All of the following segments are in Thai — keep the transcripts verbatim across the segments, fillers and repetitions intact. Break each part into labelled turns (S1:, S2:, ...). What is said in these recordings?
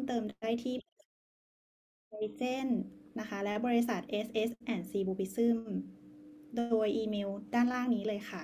S1: เติมได้ที่ไ i เจนนะคะและบริษัท เอส เอส แอนด์ ซี Bubism โดยอีเมลด้านล่างนี้เลยค่ะ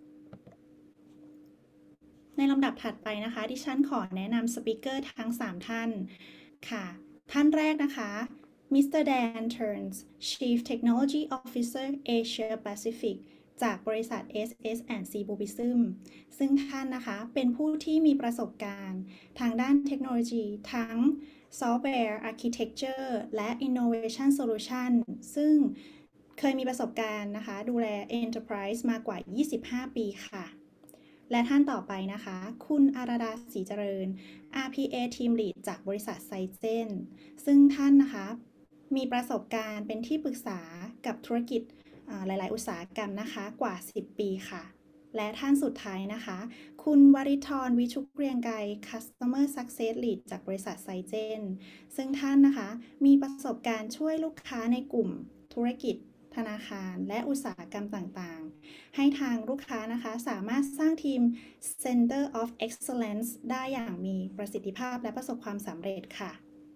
S1: ในลำดับถัดไปนะคะดิฉันขอแนะนำสปิเกอร์ทั้งสามท่านค่ะท่านแรกนะคะมิสเตอร์ Dan Turns Chief Technology Officer Asia Pacific จากบริษัท เอส เอส แอนด์ ซี Bubism ซึ่งท่านนะคะเป็นผู้ที่มีประสบการณ์ทางด้านเทคโนโลยีทั้ง Software Architecture และ Innovation Solution ซึ่งเคยมีประสบการณ์นะคะดูแล Enterprise มากว่ายี่สิบห้าปีค่ะและท่านต่อไปนะคะคุณอาราดาศรีเจริญ อาร์ พี เอ Team Lead จากบริษัทไซเจนซึ่งท่านนะคะมีประสบการณ์เป็นที่ปรึกษากับธุรกิจหลายๆ อุตสาหกรรมนะคะกว่าสิบปีค่ะและท่านสุดท้ายนะคะคุณวริธรวิชุกเกรียงไกร Customer Success Lead จากบริษัทไซเจนซึ่งท่านนะคะมีประสบการณ์ช่วยลูกค้าในกลุ่มธุรกิจธนาคารและอุตสาหกรรมต่างๆให้ทางลูกค้านะคะสามารถสร้างทีม Center of Excellence ได้อย่างมีประสิทธิภาพและประสบความสำเร็จค่ะ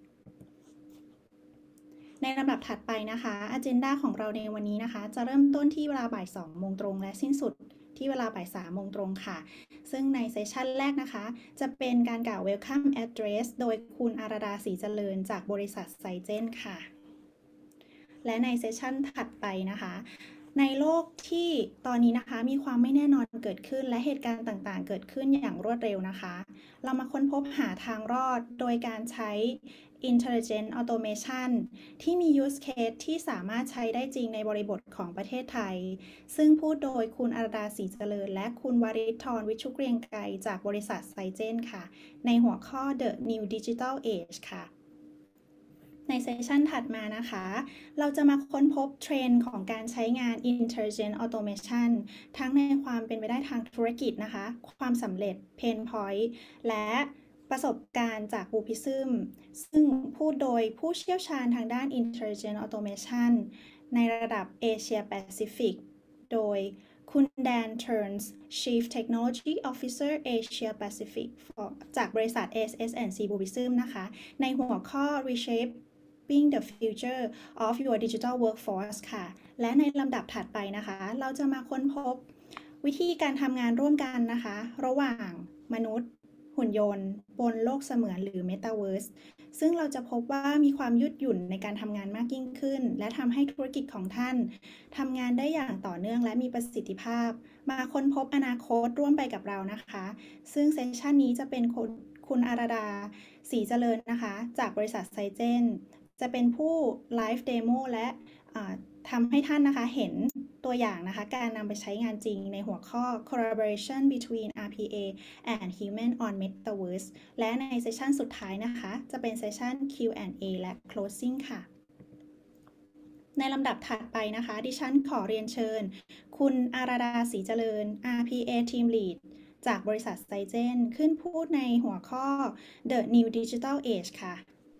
S1: ในลำดับถัดไปนะคะ Agenda ของเราในวันนี้นะคะจะเริ่มต้นที่เวลาบ่ายสองโมงตรงและสิ้นสุดที่เวลาบ่ายสามโมงตรงค่ะซึ่งในเซสชันแรกนะคะจะเป็นการกล่าว Welcome Address โดยคุณอาราดาศรีเจริญจากบริษัทไซเจนค่ะและในเซสชันถัดไปนะคะในโลกที่ตอนนี้นะคะมีความไม่แน่นอนเกิดขึ้นและเหตุการณ์ต่างๆเกิดขึ้นอย่างรวดเร็วนะคะเรามาค้นพบหาทางรอดโดยการใช้ Intelligent Automation ที่มี Use Case ที่สามารถใช้ได้จริงในบริบทของประเทศไทยซึ่งพูดโดยคุณอาราดาศรีเจริญและคุณวริธรวิชุกเกรียงไกรจากบริษัทไซเจนค่ะในหัวข้อ The New Digital Age ค่ะในเซสชันถัดมานะคะเราจะมาค้นพบเทรนด์ของการใช้งาน Intelligent Automation ทั้งในความเป็นไปได้ทางธุรกิจนะคะความสำเร็จ Pain Point และประสบการณ์จาก Bubism ซึ่งพูดโดยผู้เชี่ยวชาญทางด้าน Intelligent Automation ในระดับ Asia Pacific โดยคุณ Dan Turns Chief Technology Officer Asia Pacific จากบริษัท เอส เอส แอนด์ ซี Bubism นะคะในหัวข้อ Reshape the future of your digital workforce ค่ะและในลำดับถัดไปนะคะเราจะมาค้นพบวิธีการทำงานร่วมกันนะคะระหว่างมนุษย์หุ่นยนต์บนโลกเสมือนหรือ Metaverse ซึ่งเราจะพบว่ามีความยืดหยุ่นในการทำงานมากยิ่งขึ้นและทำให้ธุรกิจของท่านทำงานได้อย่างต่อเนื่องและมีประสิทธิภาพมาค้นพบอนาคตร่วมไปกับเรานะคะซึ่งเซสชันนี้จะเป็นคุณอาราดาศรีเจริญนะคะจากบริษัทไซเจนจะเป็นผู้ไลฟ์เดโมและทำให้ท่านนะคะเห็นตัวอย่างนะคะการนำไปใช้งานจริงในหัวข้อ collaboration between อาร์ พี เอ and human on metaverse และในเซสชันสุดท้ายนะคะจะเป็นเซสชัน คิว แอนด์ เอ และ closing ค่ะในลำดับถัดไปนะคะดิฉันขอเรียนเชิญคุณอาราดาศรีเจริญ อาร์ พี เอ Team Lead จากบริษัทไซเจนขึ้นพูดในหัวข้อ The New Digital Age ค่ะ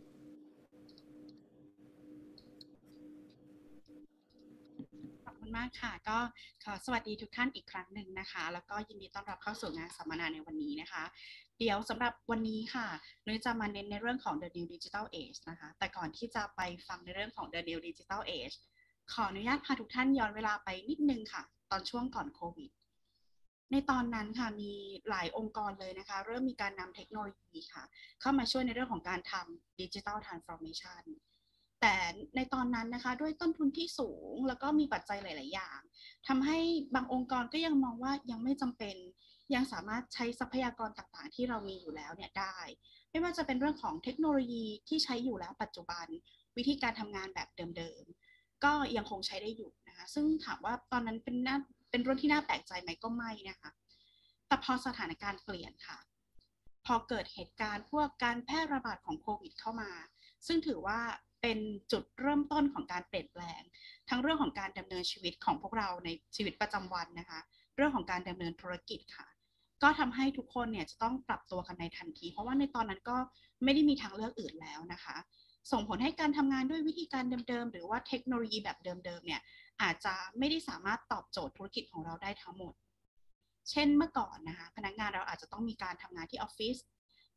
S2: ขอบคุณมากค่ะก็ขอสวัสดีทุกท่านอีกครั้งหนึ่งนะคะแล้วก็ยินดีต้อนรับเข้าสู่งานสัมมนาในวันนี้นะคะเดี๋ยวสำหรับวันนี้ค่ะนุ้ยจะมาเน้นในเรื่องของ The New Digital Age นะคะแต่ก่อนที่จะไปฟังในเรื่องของ The New Digital Age ขออนุญาตพาทุกท่านย้อนเวลาไปนิดนึงค่ะตอนช่วงก่อนโควิดในตอนนั้นค่ะมีหลายองค์กรเลยนะคะเริ่มมีการนำเทคโนโลยีค่ะเข้ามาช่วยในเรื่องของการทำ Digital Transformationแต่ในตอนนั้นนะคะด้วยต้นทุนที่สูงแล้วก็มีปัจจัยหลายๆอย่างทำให้บางองค์กรก็ยังมองว่ายังไม่จำเป็นยังสามารถใช้ทรัพยากรต่างๆที่เรามีอยู่แล้วเนี่ยได้ไม่ว่าจะเป็นเรื่องของเทคโนโลยีที่ใช้อยู่แล้วปัจจุบันวิธีการทำงานแบบเดิมๆก็ยังคงใช้ได้อยู่นะคะซึ่งถามว่าตอนนั้นเป็นน่าเป็นเรื่องที่น่าแปลกใจไหมก็ไม่นะคะแต่พอสถานการณ์เปลี่ยนค่ะพอเกิดเหตุการณ์พวกการแพร่ระบาดของโควิดเข้ามาซึ่งถือว่าเป็นจุดเริ่มต้นของการเปลี่ยนแปลงทั้งเรื่องของการดำเนินชีวิตของพวกเราในชีวิตประจำวันนะคะเรื่องของการดำเนินธุรกิจค่ะก็ทำให้ทุกคนเนี่ยจะต้องปรับตัวกันในทันทีเพราะว่าในตอนนั้นก็ไม่ได้มีทางเลือกอื่นแล้วนะคะส่งผลให้การทำงานด้วยวิธีการเดิมๆหรือว่าเทคโนโลยีแบบเดิมๆเนี่ยอาจจะไม่ได้สามารถตอบโจทย์ธุรกิจของเราได้ทั้งหมดเช่นเมื่อก่อนนะคะพนักงานเราอาจจะต้องมีการทำงานที่ออฟฟิศ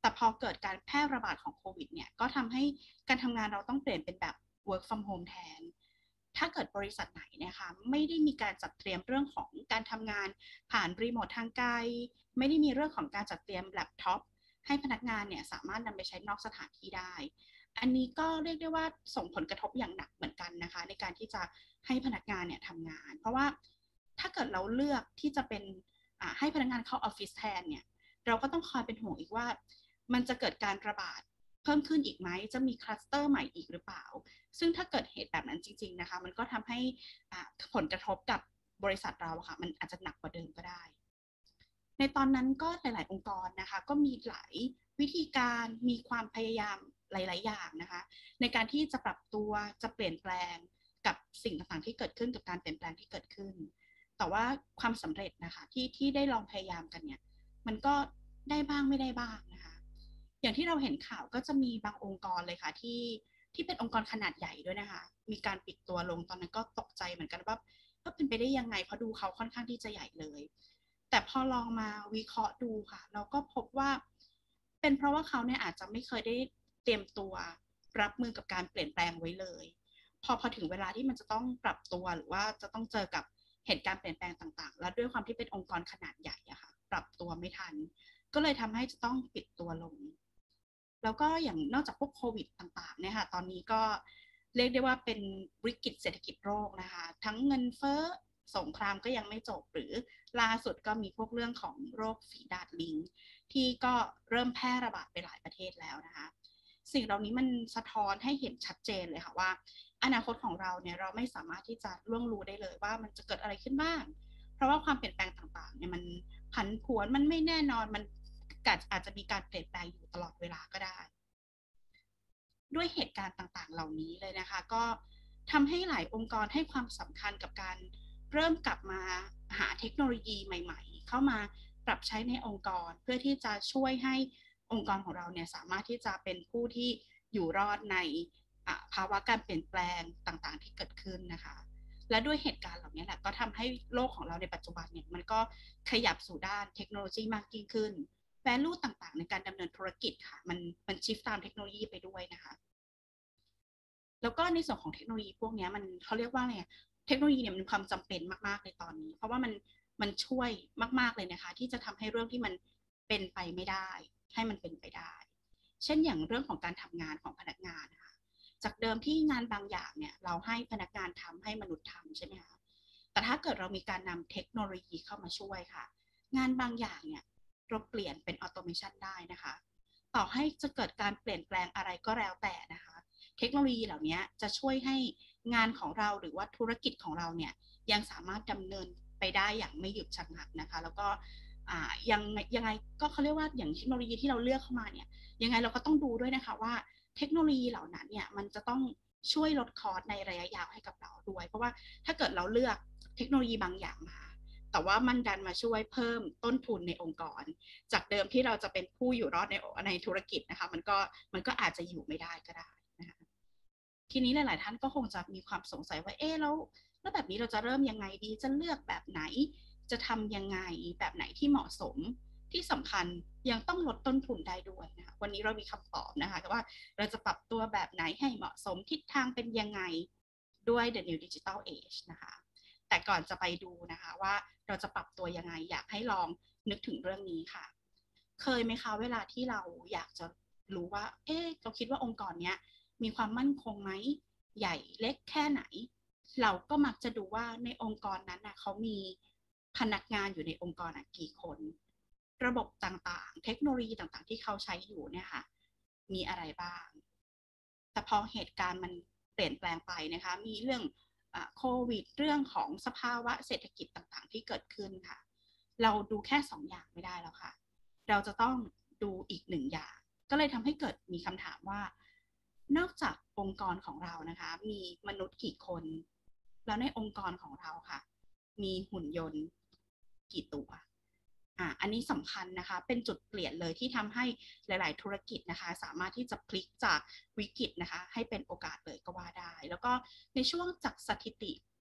S2: แต่พอเกิดการแพร่ระบาดของโควิดเนี่ยก็ทำให้การทำงานเราต้องเปลี่ยนเป็นแบบ work from home แทนถ้าเกิดบริษัทไหนนะคะไม่ได้มีการจัดเตรียมเรื่องของการทำงานผ่านรีโมททางไกลไม่ได้มีเรื่องของการจัดเตรียมแล็ปท็อปให้พนักงานเนี่ยสามารถนำไปใช้นอกสถานที่ได้อันนี้ก็เรียกได้ว่าส่งผลกระทบอย่างหนักเหมือนกันนะคะในการที่จะให้พนักงานเนี่ยทำงานเพราะว่าถ้าเกิดเราเลือกที่จะเป็นให้พนักงานเข้าออฟฟิศแทนเนี่ยเราก็ต้องคอยเป็นห่วงอีกว่ามันจะเกิดการระบาดเพิ่มขึ้นอีกไหมจะมีคลัสเตอร์ใหม่อีกหรือเปล่าซึ่งถ้าเกิดเหตุแบบนั้นจริงๆนะคะมันก็ทำให้ผลกระทบกับบริษัทเราค่ะมันอาจจะหนักกว่าเดิมก็ได้ในตอนนั้นก็หลายๆองค์กรนะคะก็มีหลายวิธีการมีความพยายามหลายๆอย่างนะคะในการที่จะปรับตัวจะเปลี่ยนแปลงกับสิ่งต่างๆที่เกิดขึ้นกับการเปลี่ยนแปลงที่เกิดขึ้นแต่ว่าความสำเร็จนะคะที่ที่ได้ลองพยายามกันเนี่ยมันก็ได้บ้างไม่ได้บ้างนะคะอย่างที่เราเห็นข่าวก็จะมีบางองค์กรเลยค่ะที่ที่เป็นองค์กรขนาดใหญ่ด้วยนะคะมีการปิดตัวลงตอนนั้นก็ตกใจเหมือนกันว่าก็เป็นไปได้ยังไงเพราะดูเขาค่อนข้างที่จะใหญ่เลยแต่พอลองมาวิเคราะห์ดูค่ะเราก็พบว่าเป็นเพราะว่าเขาเนี่ยอาจจะไม่เคยได้เตรียมตัวรับมือกับการเปลี่ยนแปลงไว้เลยพอพอถึงเวลาที่มันจะต้องปรับตัวหรือว่าจะต้องเจอกับเหตุการณ์เปลี่ยนแปลงต่างๆแล้วด้วยความที่เป็นองค์กรขนาดใหญ่อะค่ะปรับตัวไม่ทันก็เลยทำให้จะต้องปิดตัวลงแล้วก็อย่างนอกจากพวกโควิดต่างๆเนี่ยค่ะตอนนี้ก็เรียกได้ว่าเป็นวิกฤตเศรษฐกิจโลกนะคะทั้งเงินเฟ้อสงครามก็ยังไม่จบหรือล่าสุดก็มีพวกเรื่องของโรคฝีดาษลิงที่ก็เริ่มแพร่ระบาดไปหลายประเทศแล้วนะคะสิ่งเหล่านี้มันสะท้อนให้เห็นชัดเจนเลยค่ะว่าอนาคตของเราเนี่ยเราไม่สามารถที่จะล่วงรู้ได้เลยว่ามันจะเกิดอะไรขึ้นบ้างเพราะว่าความเปลี่ยนแปลงต่างๆเนี่ยมันผันผวนมันไม่แน่นอนมันอาจจะมีการเปลี่ยนแปลงอยู่ตลอดเวลาก็ได้ด้วยเหตุการณ์ต่างๆเหล่านี้เลยนะคะก็ทำให้หลายองค์กรให้ความสำคัญกับการเริ่มกลับมาหาเทคโนโลยีใหม่ๆเข้ามาปรับใช้ในองค์กรเพื่อที่จะช่วยให้องค์กรของเราเนี่ยสามารถที่จะเป็นผู้ที่อยู่รอดในภาวะการเปลี่ยนแปลงต่างๆที่เกิดขึ้นนะคะและด้วยเหตุการณ์เหล่านี้แหละก็ทำให้โลกของเราในปัจจุบันเนี่ยมันก็ขยับสู่ด้านเทคโนโลยีมากยิ่งขึ้น value ต่างๆในการดำเนินธุรกิจค่ะมันมันชิฟตามเทคโนโลยีไปด้วยนะคะแล้วก็ในส่วนของเทคโนโลยีพวกนี้มันเขาเรียกว่าอะไรเทคโนโลยีเนี่ยมันมีความจำเป็นมากๆในตอนนี้เพราะว่ามันมันช่วยมากๆเลยนะคะที่จะทำให้เรื่องที่มันเป็นไปไม่ได้ให้มันเป็นไปได้เช่นอย่างเรื่องของการทำงานของพนักงานนะคะจากเดิมที่งานบางอย่างเนี่ยเราให้พนักงานทำให้มนุษย์ทำใช่ไหมคะแต่ถ้าเกิดเรามีการนำเทคโนโลยีเข้ามาช่วยค่ะงานบางอย่างเนี่ยเราเปลี่ยนเป็นออโตเมชันได้นะคะต่อให้จะเกิดการเปลี่ยนแปลงอะไรก็แล้วแต่นะคะเทคโนโลยีเหล่านี้จะช่วยให้งานของเราหรือว่าธุรกิจของเราเนี่ยยังสามารถดำเนินไปได้อย่างไม่หยุดชะงักนะคะแล้วก็ยังยังไงก็เขาเรียกว่าอย่างเทคโนโลยีที่เราเลือกเข้ามาเนี่ยยังไงเราก็ต้องดูด้วยนะคะว่าเทคโนโลยีเหล่านั้นเนี่ยมันจะต้องช่วยลดคอสในระยะยาวให้กับเราด้วยเพราะว่าถ้าเกิดเราเลือกเทคโนโลยีบางอย่างมาแต่ว่ามันดันมาช่วยเพิ่มต้นทุนในองค์กรจากเดิมที่เราจะเป็นผู้อยู่รอดในในธุรกิจนะคะมันก็มันก็อาจจะอยู่ไม่ได้ก็ได้นะคะทีนี้หลายๆท่านก็คงจะมีความสงสัยว่าเอ๊ะแล้วแล้วแบบนี้เราจะเริ่มยังไงดีจะเลือกแบบไหนจะทำยังไงแบบไหนที่เหมาะสมที่สำคัญยังต้องลดต้นทุนได้ด้วยนะคะวันนี้เรามีคำตอบนะคะว่าเราจะปรับตัวแบบไหนให้เหมาะสมทิศทางเป็นยังไงด้วย The New Digital Age นะคะแต่ก่อนจะไปดูนะคะว่าเราจะปรับตัวยังไงอยากให้ลองนึกถึงเรื่องนี้ค่ะเคยไหมคะเวลาที่เราอยากจะรู้ว่าเอ๊ะเราคิดว่าองค์กรเนี้ยมีความมั่นคงไหมใหญ่เล็กแค่ไหนเราก็มักจะดูว่าในองค์กรนั้นนะเขามีพนักงานอยู่ในองค์กรกี่คนระบบต่างๆเทคโนโลยีต่างๆที่เขาใช้อยู่เนี่ยค่ะมีอะไรบ้างแต่พอเหตุการณ์มันเปลี่ยนแปลงไปนะคะมีเรื่องโควิดเรื่องของสภาวะเศรษฐกิจต่างๆที่เกิดขึ้นค่ะเราดูแค่สองอย่างไม่ได้แล้วค่ะเราจะต้องดูอีกหนึ่งอย่างก็เลยทำให้เกิดมีคำถามว่านอกจากองค์กรของเรานะคะมีมนุษย์กี่คนแล้วในองค์กรของเราค่ะมีหุ่นยนต์กี่ตัวอ่าอันนี้สำคัญนะคะเป็นจุดเปลี่ยนเลยที่ทำให้หลายๆธุรกิจนะคะสามารถที่จะพลิกจากวิกฤตนะคะให้เป็นโอกาสเลยก็ว่าได้แล้วก็ในช่วงจากสถิติ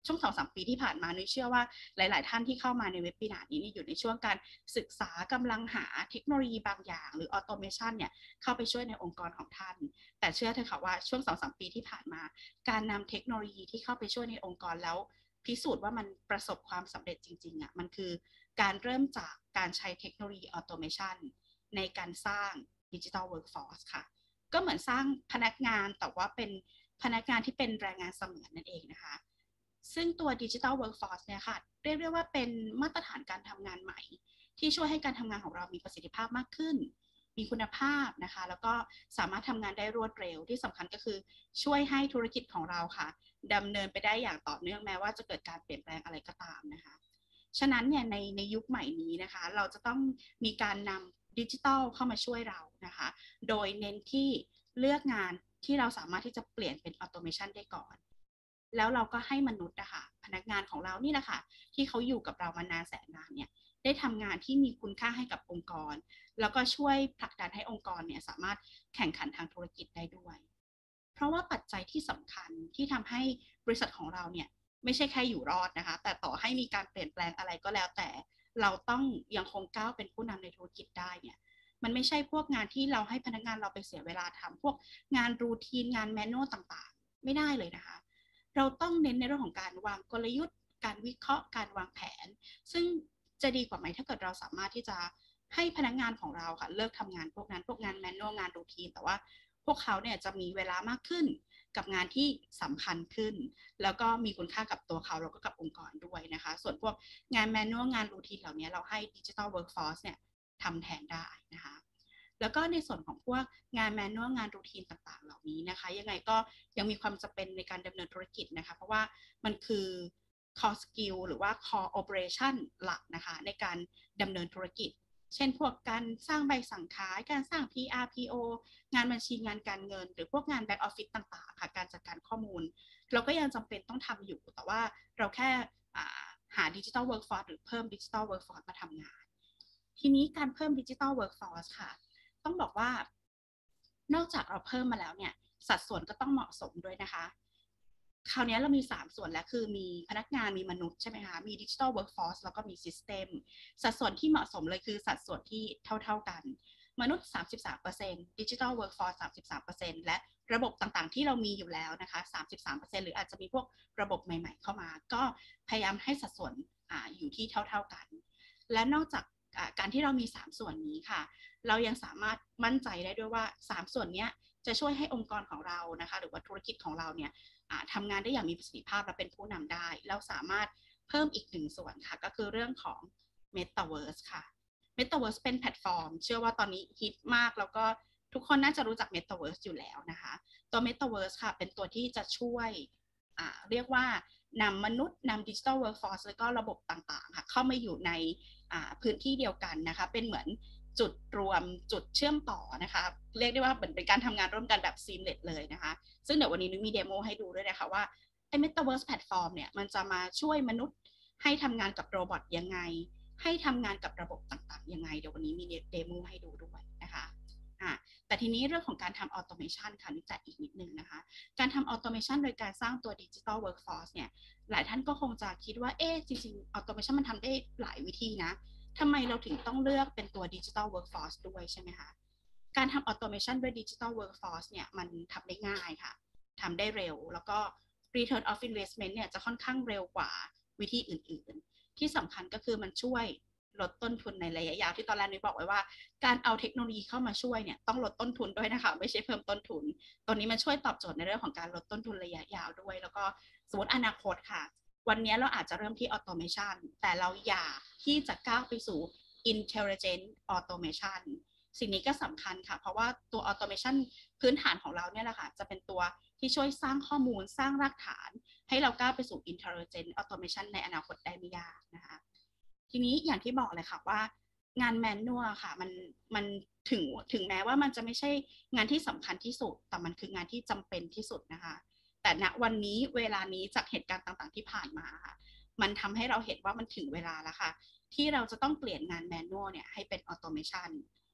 S2: ช่วง สองถึงสาม ปีที่ผ่านมานุ้ยเชื่อว่าหลายๆท่านที่เข้ามาในเว็บปีนานี้อยู่ในช่วงการศึกษากำลังหาเทคโนโลยีบางอย่างหรือออโตเมชันเนี่ยเข้าไปช่วยในองค์กรของท่านแต่เชื่อเถอะค่ะว่าช่วง สองถึงสาม ปีที่ผ่านมาการนำเทคโนโลยีที่เข้าไปช่วยในองค์กรแล้วพิสูจน์ว่ามันประสบความสำเร็จจริงๆอ่ะมันคือการเริ่มจากการใช้เทคโนโลยีออโตเมชันในการสร้างดิจิทัลเวิร์กฟอร์สค่ะก็เหมือนสร้างพนักงานแต่ว่าเป็นพนักงานที่เป็นแรงงานเสมือนนั่นเองนะคะซึ่งตัว Digital Workforce เนี่ยค่ะเรียกได้ว่าเป็นมาตรฐานการทำงานใหม่ที่ช่วยให้การทำงานของเรามีประสิทธิภาพมากขึ้นมีคุณภาพนะคะแล้วก็สามารถทำงานได้รวดเร็วที่สำคัญก็คือช่วยให้ธุรกิจของเราค่ะดำเนินไปได้อย่างต่อเนื่องแม้ว่าจะเกิดการเปลี่ยนแปลงอะไรก็ตามนะคะฉะนั้นเนี่ยในในยุคใหม่นี้นะคะเราจะต้องมีการนำดิจิทัลเข้ามาช่วยเรานะคะโดยเน้นที่เลือกงานที่เราสามารถที่จะเปลี่ยนเป็นออโตเมชันได้ก่อนแล้วเราก็ให้มนุษย์นะคะพนักงานของเรานี่แหละค่ะที่เขาอยู่กับเรามานานแสนนานเนี่ยได้ทำงานที่มีคุณค่าให้กับองค์กรแล้วก็ช่วยผลักดันให้องค์กรเนี่ยสามารถแข่งขันทางธุรกิจได้ด้วยเพราะว่าปัจจัยที่สำคัญที่ทำให้บริษัทของเราเนี่ยไม่ใช่แค่อยู่รอดนะคะแต่ต่อให้มีการเปลี่ยนแปลงอะไรก็แล้วแต่เราต้องยังคงก้าวเป็นผู้นำในธุรกิจได้เนี่ยมันไม่ใช่พวกงานที่เราให้พนักงานเราไปเสียเวลาทำพวกงานรูทีนงานแมนนวลต่างๆไม่ได้เลยนะคะเราต้องเน้นในเรื่องของการวางกลยุทธ์การวิเคราะห์การวางแผนซึ่งจะดีกว่าไหมถ้าเกิดเราสามารถที่จะให้พนักงานของเราค่ะเลิกทำงานพวกนั้นพวกงานแมนนวลงานรูทีนแต่ว่าพวกเขาเนี่ยจะมีเวลามากขึ้นกับงานที่สำคัญขึ้นแล้วก็มีคุณค่ากับตัวเขาแล้วก็กับองค์กรด้วยนะคะส่วนพวกงานแมนนวลงานรูทีนเหล่านี้เราให้ Digital Workforce เนี่ยทำแทนได้นะคะแล้วก็ในส่วนของพวกงานแมนนวลงานรูทีนต่างๆเหล่านี้นะคะยังไงก็ยังมีความจำเป็นในการดำเนินธุรกิจนะคะเพราะว่ามันคือ core skill หรือว่า core operation หลักนะคะในการดำเนินธุรกิจเช่นพวกการสร้างใบสั่งขายการสร้าง พี อาร์ พี โอ งานบัญชีงานการเงินหรือพวกงาน back office ต่างๆค่ะการจัดการข้อมูลเราก็ยังจำเป็นต้องทำอยู่แต่ว่าเราแค่หา Digital Workforce หรือเพิ่ม Digital Workforce มาทำงานทีนี้การเพิ่ม Digital Workforce ค่ะต้องบอกว่านอกจากเราเพิ่มมาแล้วเนี่ยสัดส่วนก็ต้องเหมาะสมด้วยนะคะคราวนี้เรามีสามส่วนแล้วคือมีพนักงานมีมนุษย์ใช่ไหมคะมี Digital Workforce แล้วก็มี System สัดส่วนที่เหมาะสมเลยคือสัดส่วนที่เท่าๆกันมนุษย์ สามสิบสามเปอร์เซ็นต์ Digital Workforce สามสิบสามเปอร์เซ็นต์ และระบบต่างๆที่เรามีอยู่แล้วนะคะ สามสิบสามเปอร์เซ็นต์ หรืออาจจะมีพวกระบบใหม่ๆเข้ามาก็พยายามให้สัดส่วน อ, อยู่ที่เท่าๆกันและนอกจากการที่เรามีสามส่วนนี้ค่ะเรายังสามารถมั่นใจได้ด้วยว่าสามส่วนนี้จะช่วยให้องค์กรของเรานะคะหรือว่าธุรกิจของเราเนี่ยทำงานได้อย่างมีประสิทธิภาพและเป็นผู้นำได้เราสามารถเพิ่มอีกหนึ่งส่วนค่ะก็คือเรื่องของ Metaverse ค่ะ Metaverse เป็นแพลตฟอร์มเชื่อว่าตอนนี้ฮิตมากแล้วก็ทุกคนน่าจะรู้จัก Metaverse อยู่แล้วนะคะตัว Metaverse ค่ะเป็นตัวที่จะช่วยเรียกว่านำมนุษย์นำ Digital Workforce แล้วก็ระบบต่างๆค่ะเข้ามาอยู่ในพื้นที่เดียวกันนะคะเป็นเหมือนจุดรวมจุดเชื่อมต่อนะคะเรียกได้ว่าเหมือนเป็นการทำงานร่วมกันแบบ seamless เลยนะคะซึ่งเดี๋ยววันนี้นุ้ยมีเดโมให้ดูด้วยนะคะว่าไอ้ Metaverse Platform เนี่ยมันจะมาช่วยมนุษย์ให้ทำงานกับโรบอทยังไงให้ทำงานกับระบบต่างๆยังไงเดี๋ยววันนี้มีเดโมให้ดูด้วยนะคะอ่ะแต่ทีนี้เรื่องของการทำออโตเมชันค่ะนี่จัดอีกนิดนึงนะคะการทำออโตเมชันโดยการสร้างตัว Digital Workforce เนี่ยหลายท่านก็คงจะคิดว่าเอ๊ะจริงๆออโตเมชันมันทำได้หลายวิธีนะทำไมเราถึงต้องเลือกเป็นตัว Digital Workforce ด้วยใช่ไหมคะการทำออโตเมชันด้วย Digital Workforce เนี่ยมันทำได้ง่ายค่ะทำได้เร็วแล้วก็ Return of Investment เนี่ยจะค่อนข้างเร็วกว่าวิธีอื่นๆที่สำคัญก็คือมันช่วยลดต้นทุนในระยะยาวที่ตอนแรกนุ้ยบอกไว้ว่าการเอาเทคโนโลยีเข้ามาช่วยเนี่ยต้องลดต้นทุนด้วยนะคะไม่ใช่เพิ่มต้นทุนตอนนี้มันช่วยตอบโจทย์ในเรื่องของการลดต้นทุนระยะยาวด้วยแล้วก็สมมติอนาคตค่ะวันนี้เราอาจจะเริ่มที่ออโตเมชันแต่เราอยากที่จะก้าวไปสู่ intelligent automation สิ่งนี้ก็สำคัญค่ะเพราะว่าตัว automation พื้นฐานของเราเนี่ยแหละค่ะจะเป็นตัวที่ช่วยสร้างข้อมูลสร้างรากฐานให้เราก้าวไปสู่ intelligent automation ในอนาคตได้ไม่ยากนะคะทีนี้อย่างที่บอกเลยค่ะว่างานแมนนวลค่ะมันมันถึงถึงแม้ว่ามันจะไม่ใช่งานที่สำคัญที่สุดแต่มันคืองานที่จำเป็นที่สุดนะคะแต่ณวันนี้เวลานี้จากเหตุการณ์ต่างๆที่ผ่านมาค่ะมันทำให้เราเห็นว่ามันถึงเวลาแล้วค่ะที่เราจะต้องเปลี่ยนงานแมนนวลเนี่ยให้เป็นออโตเมชัน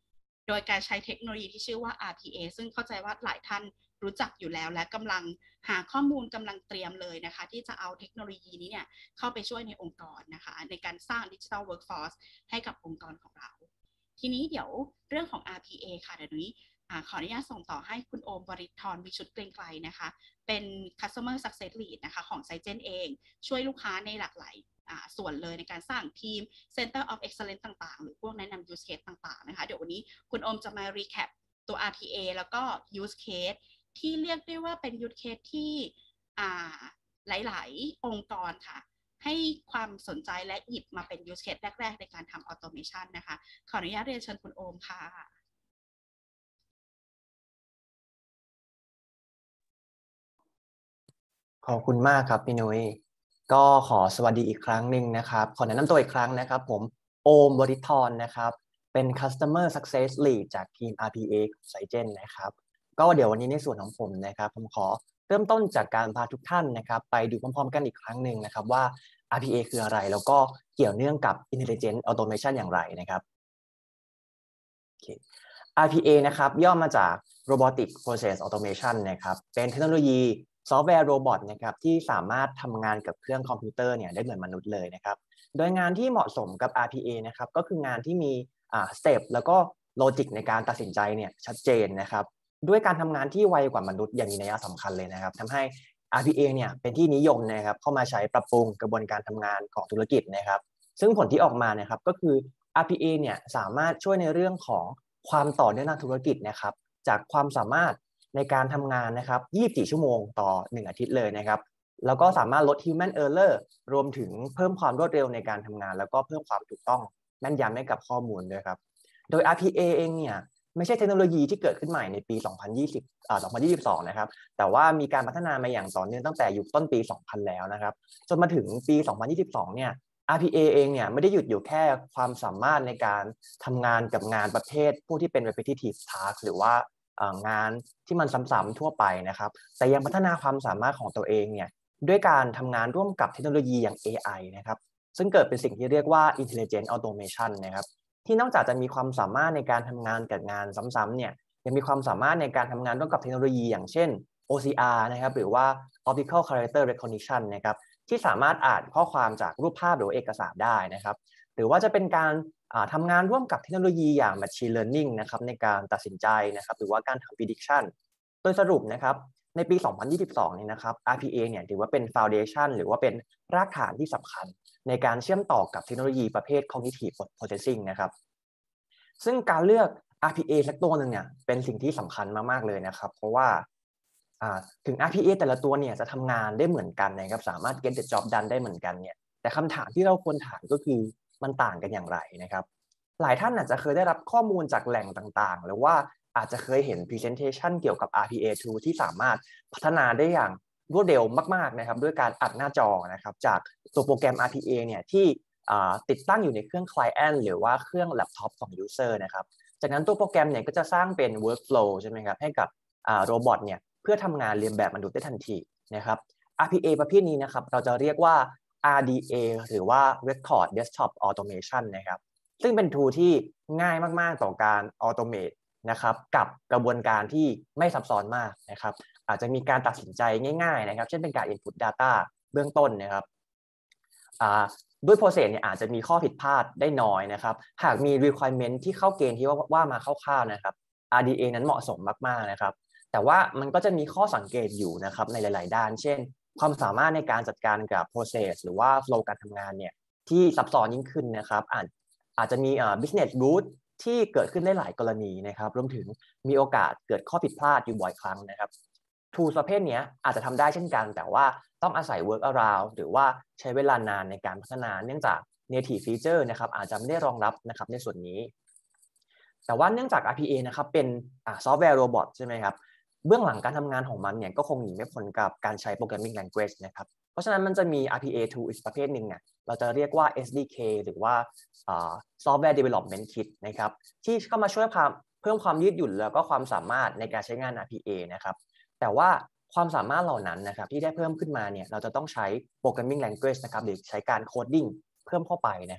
S2: โดยการใช้เทคโนโลยีที่ชื่อว่า อาร์ พี เอ ซึ่งเข้าใจว่าหลายท่านรู้จักอยู่แล้วและกำลังหาข้อมูลกำลังเตรียมเลยนะคะที่จะเอาเทคโนโลยีนี้เนี่ยเข้าไปช่วยในองค์กรนะคะในการสร้าง Digital Workforce ให้กับองค์กรของเราทีนี้เดี๋ยวเรื่องของ อาร์ พี เอ ค่ะเดี๋ยวนี้ขออนุญาตส่งต่อให้คุณโอมวริธรวิชุตเกรียงไกรนะคะเป็น Customer Success Lead นะคะของไซเจนเองช่วยลูกค้าในหลากหลายส่วนเลยในการสร้างทีม Center of Excellence ต่างๆหรือพวกแนะนำ Use Case ต่างๆนะคะเดี๋ยววันนี้คุณโอมจะมา recap ตัว อาร์ พี เอ แล้วก็ Use Case ที่เรียกได้ว่าเป็น Use Case ที่หลายๆองค์กรค่ะให้ความสนใจและหยิบมาเป็น Use Case แรกๆในการทำ Automation นะคะขออนุญาตเรียนเชิญคุณโอมค่ะ
S3: ขอบคุณมากครับพี่นุ้ยก็ขอสวัสดีอีกครั้งหนึ่งนะครับขอแนะนำตัวอีกครั้งนะครับผมโอมวริธรนะครับเป็น Customer Success Lead จากทีม อาร์ พี เอ ของไซเจนนะครับก็เดี๋ยววันนี้ในส่วนของผมนะครับผมขอเริ่มต้นจากการพาทุกท่านนะครับไปดูพร้อมๆกันอีกครั้งหนึ่งนะครับว่า อาร์ พี เอ คืออะไรแล้วก็เกี่ยวเนื่องกับ Intelligent Automation อย่างไรนะครับ okay. อาร์ พี เอ นะครับย่อมาจาก Robotic Process Automation นะครับเป็นเทคโนโลยีซอฟต์แวร์โรบอทนะครับที่สามารถทำงานกับเครื่องคอมพิวเตอร์เนี่ยได้เหมือนมนุษย์เลยนะครับโดยงานที่เหมาะสมกับ อาร์ พี เอ นะครับก็คืองานที่มีอ่าสเต็ปแล้วก็โลจิกในการตัดสินใจเนี่ยชัดเจนนะครับด้วยการทำงานที่ไวกว่ามนุษย์อย่างมีนัยสำคัญเลยนะครับทำให้ อาร์ พี เอ เนี่ยเป็นที่นิยมนะครับเข้ามาใช้ปรับปรุงกระบวนการทำงานของธุรกิจนะครับซึ่งผลที่ออกมานะครับก็คือ อาร์ พี เอ เนี่ยสามารถช่วยในเรื่องของความต่อเนื่องทางธุรกิจนะครับจากความสามารถในการทำงานนะครับยี่สิบสี่ชั่วโมงต่อหนึ่งอาทิตย์เลยนะครับแล้วก็สามารถลด human error รวมถึงเพิ่มความรวดเร็วในการทำงานแล้วก็เพิ่มความถูกต้องแม่นยำให้กับข้อมูลด้วยครับโดย อาร์ พี เอ เองเนี่ยไม่ใช่เทคโนโลยีที่เกิดขึ้นใหม่ในปี สองพันยี่สิบ อ่า สองพันยี่สิบสอง นะครับแต่ว่ามีการพัฒนามาอย่างต่อเนื่องตั้งแต่ยุคต้นปี สองพัน แล้วนะครับจนมาถึงปี สองพันยี่สิบสอง เนี่ย อาร์ พี เอ เองเนี่ยไม่ได้หยุดอยู่แค่ความสามารถในการทำงานกับงานประเภทพวกที่เป็น repetitive task หรือว่างานที่มันซ้ำๆทั่วไปนะครับแต่ยังพัฒนาความสามารถของตัวเองเนี่ยด้วยการทำงานร่วมกับเทคโนโลยีอย่าง เอ ไอ นะครับซึ่งเกิดเป็นสิ่งที่เรียกว่า intelligent automation นะครับที่นอกจากจะมีความสามารถในการทำงานกับงานซ้ำๆเนี่ยยังมีความสามารถในการทำงานร่วมกับเทคโนโลยีอย่างเช่น โอ ซี อาร์ นะครับหรือว่า optical character recognition นะครับที่สามารถอ่านข้อความจากรูปภาพหรือเอกสารได้นะครับหรือว่าจะเป็นการทำงานร่วมกับเทคโนโลยีอย่าง machine learning นะครับในการตัดสินใจนะครับหรือว่าการทำ prediction โดยสรุปนะครับในปี สองพันยี่สิบสอง นี้นะครับ อาร์ พี เอ เนี่ยถือว่าเป็น foundation หรือว่าเป็นรากฐานที่สำคัญในการเชื่อมต่อกับเทคโนโลยีประเภท cognitive processing นะครับซึ่งการเลือก อาร์ พี เอ สักตัวหนึ่งเนี่ยเป็นสิ่งที่สำคัญมากๆเลยนะครับเพราะว่าถึง อาร์ พี เอ แต่ละตัวเนี่ยจะทำงานได้เหมือนกันนะครับสามารถ get the job done ได้เหมือนกันเนี่ยแต่คำถามที่เราควรถามก็คือมันต่างกันอย่างไรนะครับหลายท่านอาจจะเคยได้รับข้อมูลจากแหล่งต่างๆหรือว่าอาจจะเคยเห็น presentation เกี่ยวกับ อาร์ พี เอ tool ที่สามารถพัฒนาได้อย่างรวดเร็วมากๆนะครับด้วยการอัดหน้าจอนะครับจากตัวโปรแกรม อาร์ พี เอ เนี่ยที่ติดตั้งอยู่ในเครื่อง client หรือว่าเครื่อง laptop ของ user นะครับจากนั้นตัวโปรแกรมเนี่ยก็จะสร้างเป็น workflow ใช่ไหมครับให้กับโรบอทเนี่ยเพื่อทำงานเรียนแบบมนุษย์ได้ทันทีนะครับ อาร์ พี เอ ประเภทนี้นะครับเราจะเรียกว่า อาร์ ดี เอ หรือว่า Record Desktop Automation นะครับซึ่งเป็น tool ที่ง่ายมากๆต่อการ automate นะครับกับกระบวนการที่ไม่ซับซ้อนมากนะครับอาจจะมีการตัดสินใจง่ายๆนะครับเช่นเป็นการ input data เบื้องต้นนะครับด้วย process เนี่ยอาจจะมีข้อผิดพลาดได้น้อยนะครับหากมี requirement ที่เข้าเกณฑ์ที่ว่าว่ามาคร่าวๆนะครับ อาร์ ดี เอ นั้นเหมาะสมมากๆนะครับแต่ว่ามันก็จะมีข้อสังเกตอยู่นะครับในหลายๆด้านเช่นความสามารถในการจัดการกับ process หรือว่า flow การทำงานเนี่ยที่ซับซ้อนยิ่งขึ้นนะครับอาจอาจจะมี business root ที่เกิดขึ้นได้หลายกรณีนะครับรวมถึงมีโอกาสเกิดข้อผิดพลาดอยู่บ่อยครั้งนะครับ tools ประเภทนี้อาจจะทำได้เช่นกันแต่ว่าต้องอาศัย work around หรือว่าใช้เวลานานในการพัฒนาเนื่องจาก native feature นะครับอาจจะไม่ได้รองรับนะครับในส่วนนี้แต่ว่าเนื่องจาก อาร์ พี เอ นะครับเป็นซอฟต์แวร์โรบอทใช่ไหมครับเบื้องหลังการทำงานของมันเนี่ยก็คงหนีไม่พ้นกับการใช้ programming language นะครับเพราะฉะนั้นมันจะมี อาร์ พี เอ tool อีกประเภทหนึ่งเนี่ยเราจะเรียกว่า เอส ดี เค หรือว่า software development kit นะครับที่เข้ามาช่วยเพิ่มความยืดหยุ่นแล้วก็ความสามารถในการใช้งาน อาร์ พี เอ นะครับแต่ว่าความสามารถเหล่านั้นนะครับที่ได้เพิ่มขึ้นมาเนี่ยเราจะต้องใช้ programming language นะครับหรือใช้การ coding เพิ่มเข้าไปนะครับ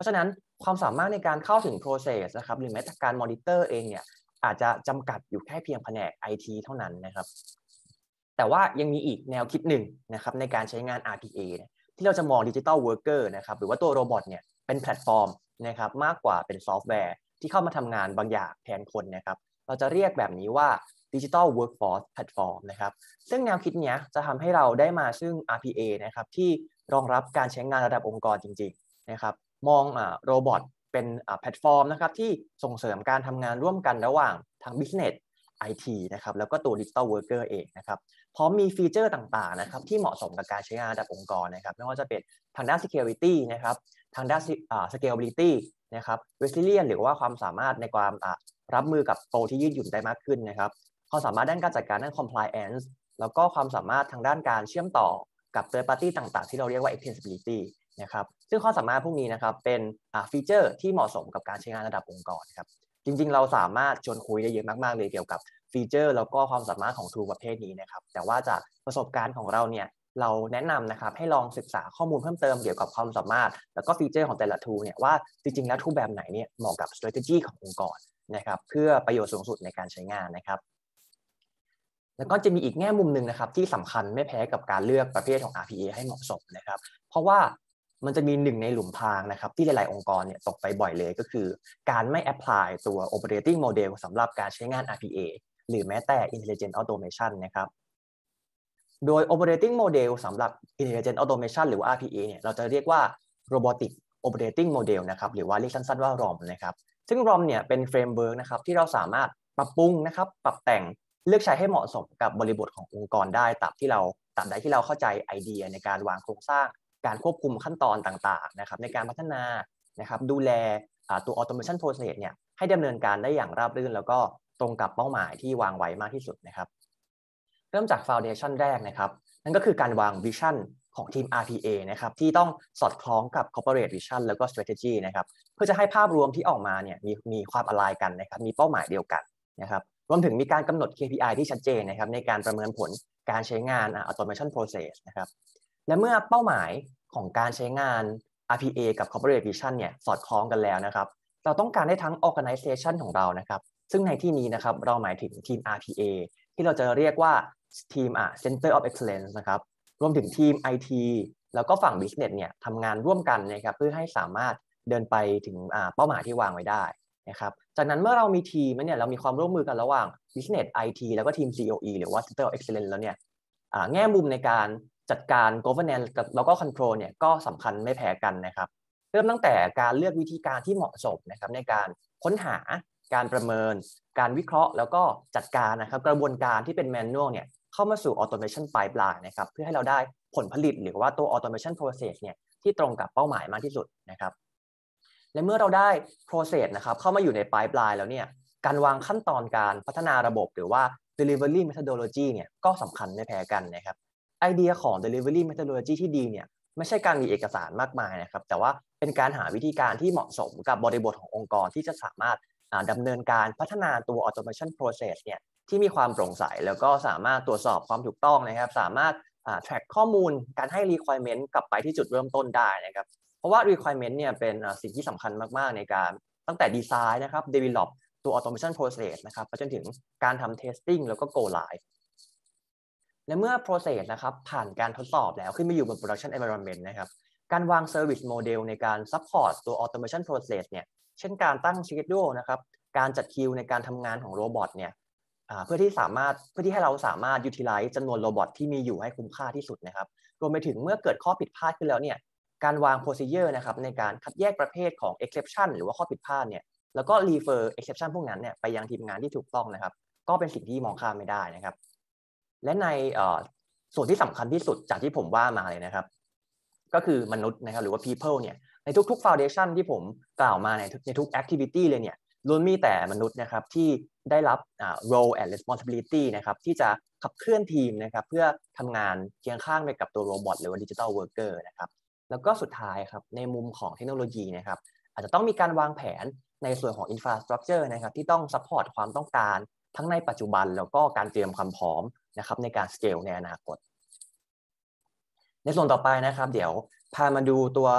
S3: ราะฉะนั้นความสามารถในการเข้าถึง process นะครับหรือแม้แต่การ monitor เองเนี่ยอาจจะจำกัดอยู่แค่เพียงแผนก ไอ ที เท่านั้นนะครับแต่ว่ายังมีอีกแนวคิดหนึ่งนะครับในการใช้งาน อาร์ พี เอ ที่เราจะมอง Digital Worker นะครับหรือว่าตัวโรบอทเนี่ยเป็นแพลตฟอร์มนะครับมากกว่าเป็นซอฟต์แวร์ที่เข้ามาทำงานบางอย่างแทนคนนะครับเราจะเรียกแบบนี้ว่า Digital Workforce Platform นะครับซึ่งแนวคิดนี้จะทำให้เราได้มาซึ่ง อาร์ พี เอ นะครับที่รองรับการใช้งานระดับองค์กรจริงๆนะครับมองอ่าโรบอทเป็นอ่าแพลตฟอร์มนะครับที่ส่งเสริมการทำงานร่วมกันระหว่างทาง Business ไอ ที นะครับแล้วก็ตัว Digital Worker เองนะครับพร้อมมีฟีเจอร์ต่างๆนะครับที่เหมาะสมกับการใช้งานระดับองค์กรนะครับไม่ว่าจะเป็นทางด้าน Security นะครับทางด้าน Scalability นะครับ Resilience หรือว่าความสามารถในความรับมือกับโปรที่ยืดหยุ่นได้มากขึ้นนะครับความสามารถด้านการจัดการด้าน Compliance แล้วก็ความสามารถทางด้านการเชื่อมต่อกับ Third Party ต่างๆที่เราเรียกว่า Extensibility นะครับซึ่งความสามารถพวกนี้นะครับเป็นฟีเจอร์ที่เหมาะสมกับการใช้งานระดับองค์กรครับจริงๆเราสามารถชวนคุยได้เยอะมากๆเลยเกี่ยวกับฟีเจอร์แล้วก็ความสามารถของ tool ประเภทนี้นะครับแต่ว่าจากประสบการณ์ของเราเนี่ยเราแนะนำนะครับให้ลองศึกษาข้อมูลเพิ่มเติมเกี่ยวกับความสามารถแล้วก็ฟีเจอร์ของแต่ละ tool เนี่ยว่าจริงๆแล้ว tool แบบไหนเนี่ยเหมาะกับ strategy ขององค์กรนะครับเพื่อประโยชน์สูงสุดในการใช้งานนะครับแล้วก็จะมีอีกแง่มุมหนึ่งนะครับที่สำคัญไม่แพ้กับการเลือกประเภทของ อาร์ พี เอ ให้เหมาะสมนะครับเพราะว่ามันจะมีหนึ่งในหลุมพรางนะครับที่หลายๆองค์กรเนี่ยตกไปบ่อยเลยก็คือการไม่ apply ตัว operating model สำหรับการใช้งาน อาร์ พี เอ หรือแม้แต่ intelligent automation นะครับโดย operating model สำหรับ intelligent automation หรือว่า อาร์ พี เอ เนี่ยเราจะเรียกว่า robotic operating model นะครับหรือว่าเรียกสั้นๆว่า รอม นะครับซึ่ง รอม เนี่ยเป็นเฟรมเวิร์กนะครับที่เราสามารถปรับปรุงนะครับปรับแต่งเลือกใช้ให้เหมาะสมกับบริบทขององค์กรได้ตามที่เราตามใดที่เราเข้าใจไอเดียในการวางโครงสร้างการควบคุมขั้นตอนต่างๆนะครับในการพัฒนานะครับดูแลตัว automation process เนี่ยให้ดำเนินการได้อย่างราบรื่นแล้วก็ตรงกับเป้าหมายที่วางไว้มากที่สุดนะครับเริ่มจาก foundation แรกนะครับนั่นก็คือการวาง vision ของทีม อาร์ พี เอ นะครับที่ต้องสอดคล้องกับ corporate vision แล้วก็ strategy นะครับเพื่อจะให้ภาพรวมที่ออกมาเนี่ยมีมีความอลายกันนะครับมีเป้าหมายเดียวกันนะครับรวมถึงมีการกำหนด เค พี ไอ ที่ชัดเจนนะครับในการประเมินผลการใช้งาน automation process นะครับและเมื่อเป้าหมายของการใช้งาน อาร์ พี เอ กับ corporate vision เนี่ยสอดคล้องกันแล้วนะครับเราต้องการให้ทั้ง organization ของเรานะครับซึ่งในที่นี้นะครับเราหมายถึงทีม อาร์ พี เอ ที่เราจะเรียกว่าทีมอ่ะ Center of Excellence นะครับรวมถึงทีม ไอ ที แล้วก็ฝั่ง Business เนี่ยทำงานร่วมกันนะครับเพื่อให้สามารถเดินไปถึงเป้าหมายที่วางไว้ได้นะครับจากนั้นเมื่อเรามีทีมเนี่ยเรามีความร่วมมือกันระหว่าง Business ไอ ที แล้วก็ทีม ซี โอ อี หรือว่า Center of Excellence แล้วเนี่ยแง่มุมในการจัดการ governance แล้วก็ control เนี่ยก็สำคัญไม่แพ้กันนะครับเริ่มตั้งแต่การเลือกวิธีการที่เหมาะสมนะครับในการค้นหาการประเมินการวิเคราะห์แล้วก็จัดการนะครับกระบวนการที่เป็น manual เนี่ยเข้ามาสู่ automation pipeline นะครับเพื่อให้เราได้ผลผลิตหรือว่าตัว automation process เนี่ยที่ตรงกับเป้าหมายมากที่สุดนะครับและเมื่อเราได้ process นะครับเข้ามาอยู่ใน pipeline แล้วเนี่ยการวางขั้นตอนการพัฒนาระบบหรือว่า delivery methodology เนี่ยก็สำคัญไม่แพ้กันนะครับไอเดียของ delivery methodology ที่ดีเนี่ยไม่ใช่การมีเอกสารมากมายนะครับแต่ว่าเป็นการหาวิธีการที่เหมาะสมกับบริบทขององค์กรที่จะสามารถดำเนินการพัฒนาตัว automation process เนี่ยที่มีความโปร่งใสแล้วก็สามารถตรวจสอบความถูกต้องนะครับสามารถ track ข้อมูลการให้ requirement กลับไปที่จุดเริ่มต้นได้นะครับเพราะว่า requirement เนี่ยเป็นสิ่งที่สำคัญมากๆในการตั้งแต่ design นะครับ develop ตัว automation process นะครับไปจนถึงการทำ testing แล้วก็ go live และเมื่อ process นะครับผ่านการทดสอบแล้วขึ้นมาอยู่บน production environment นะครับการวาง service model ในการ support ตัว automation process เนี่ยเช่นการตั้ง schedule นะครับการจัดคิวในการทำงานของโรบอทเนี่ยเพื่อที่สามารถเพื่อที่ให้เราสามารถ utilize จำนวนโรบอทที่มีอยู่ให้คุ้มค่าที่สุดนะครับรวมไปถึงเมื่อเกิดข้อผิดพลาดขึ้นแล้วเนี่ยการวาง procedure นะครับในการคัดแยกประเภทของ exception หรือว่าข้อผิดพลาดเนี่ยแล้วก็ refer exception พวกนั้นเนี่ยไปยังทีมงานที่ถูกต้องนะครับก็เป็นสิ่งที่มองข้ามไม่ได้นะครับและในส่วนที่สำคัญที่สุดจากที่ผมว่ามาเลยนะครับก็คือมนุษย์นะครับหรือว่า people เนี่ยในทุกๆ foundation ที่ผมกล่าวมาในในทุก activity เลยเนี่ยล้วนมีแต่มนุษย์นะครับที่ได้รับ role and responsibility นะครับที่จะขับเคลื่อนทีมนะครับเพื่อทำงานเคียงข้างไปกับตัวโรบอทหรือว่า digital worker นะครับแล้วก็สุดท้ายครับในมุมของเทคโนโลยีนะครับอาจจะต้องมีการวางแผนในส่วนของ infrastructure นะครับที่ต้อง support ความต้องการทั้งในปัจจุบันแล้วก็การเตรียมความพร้อมนะครับในการ scale ในอนาคตในส่วนต่อไปนะครับเดี๋ยวพามาดูตัว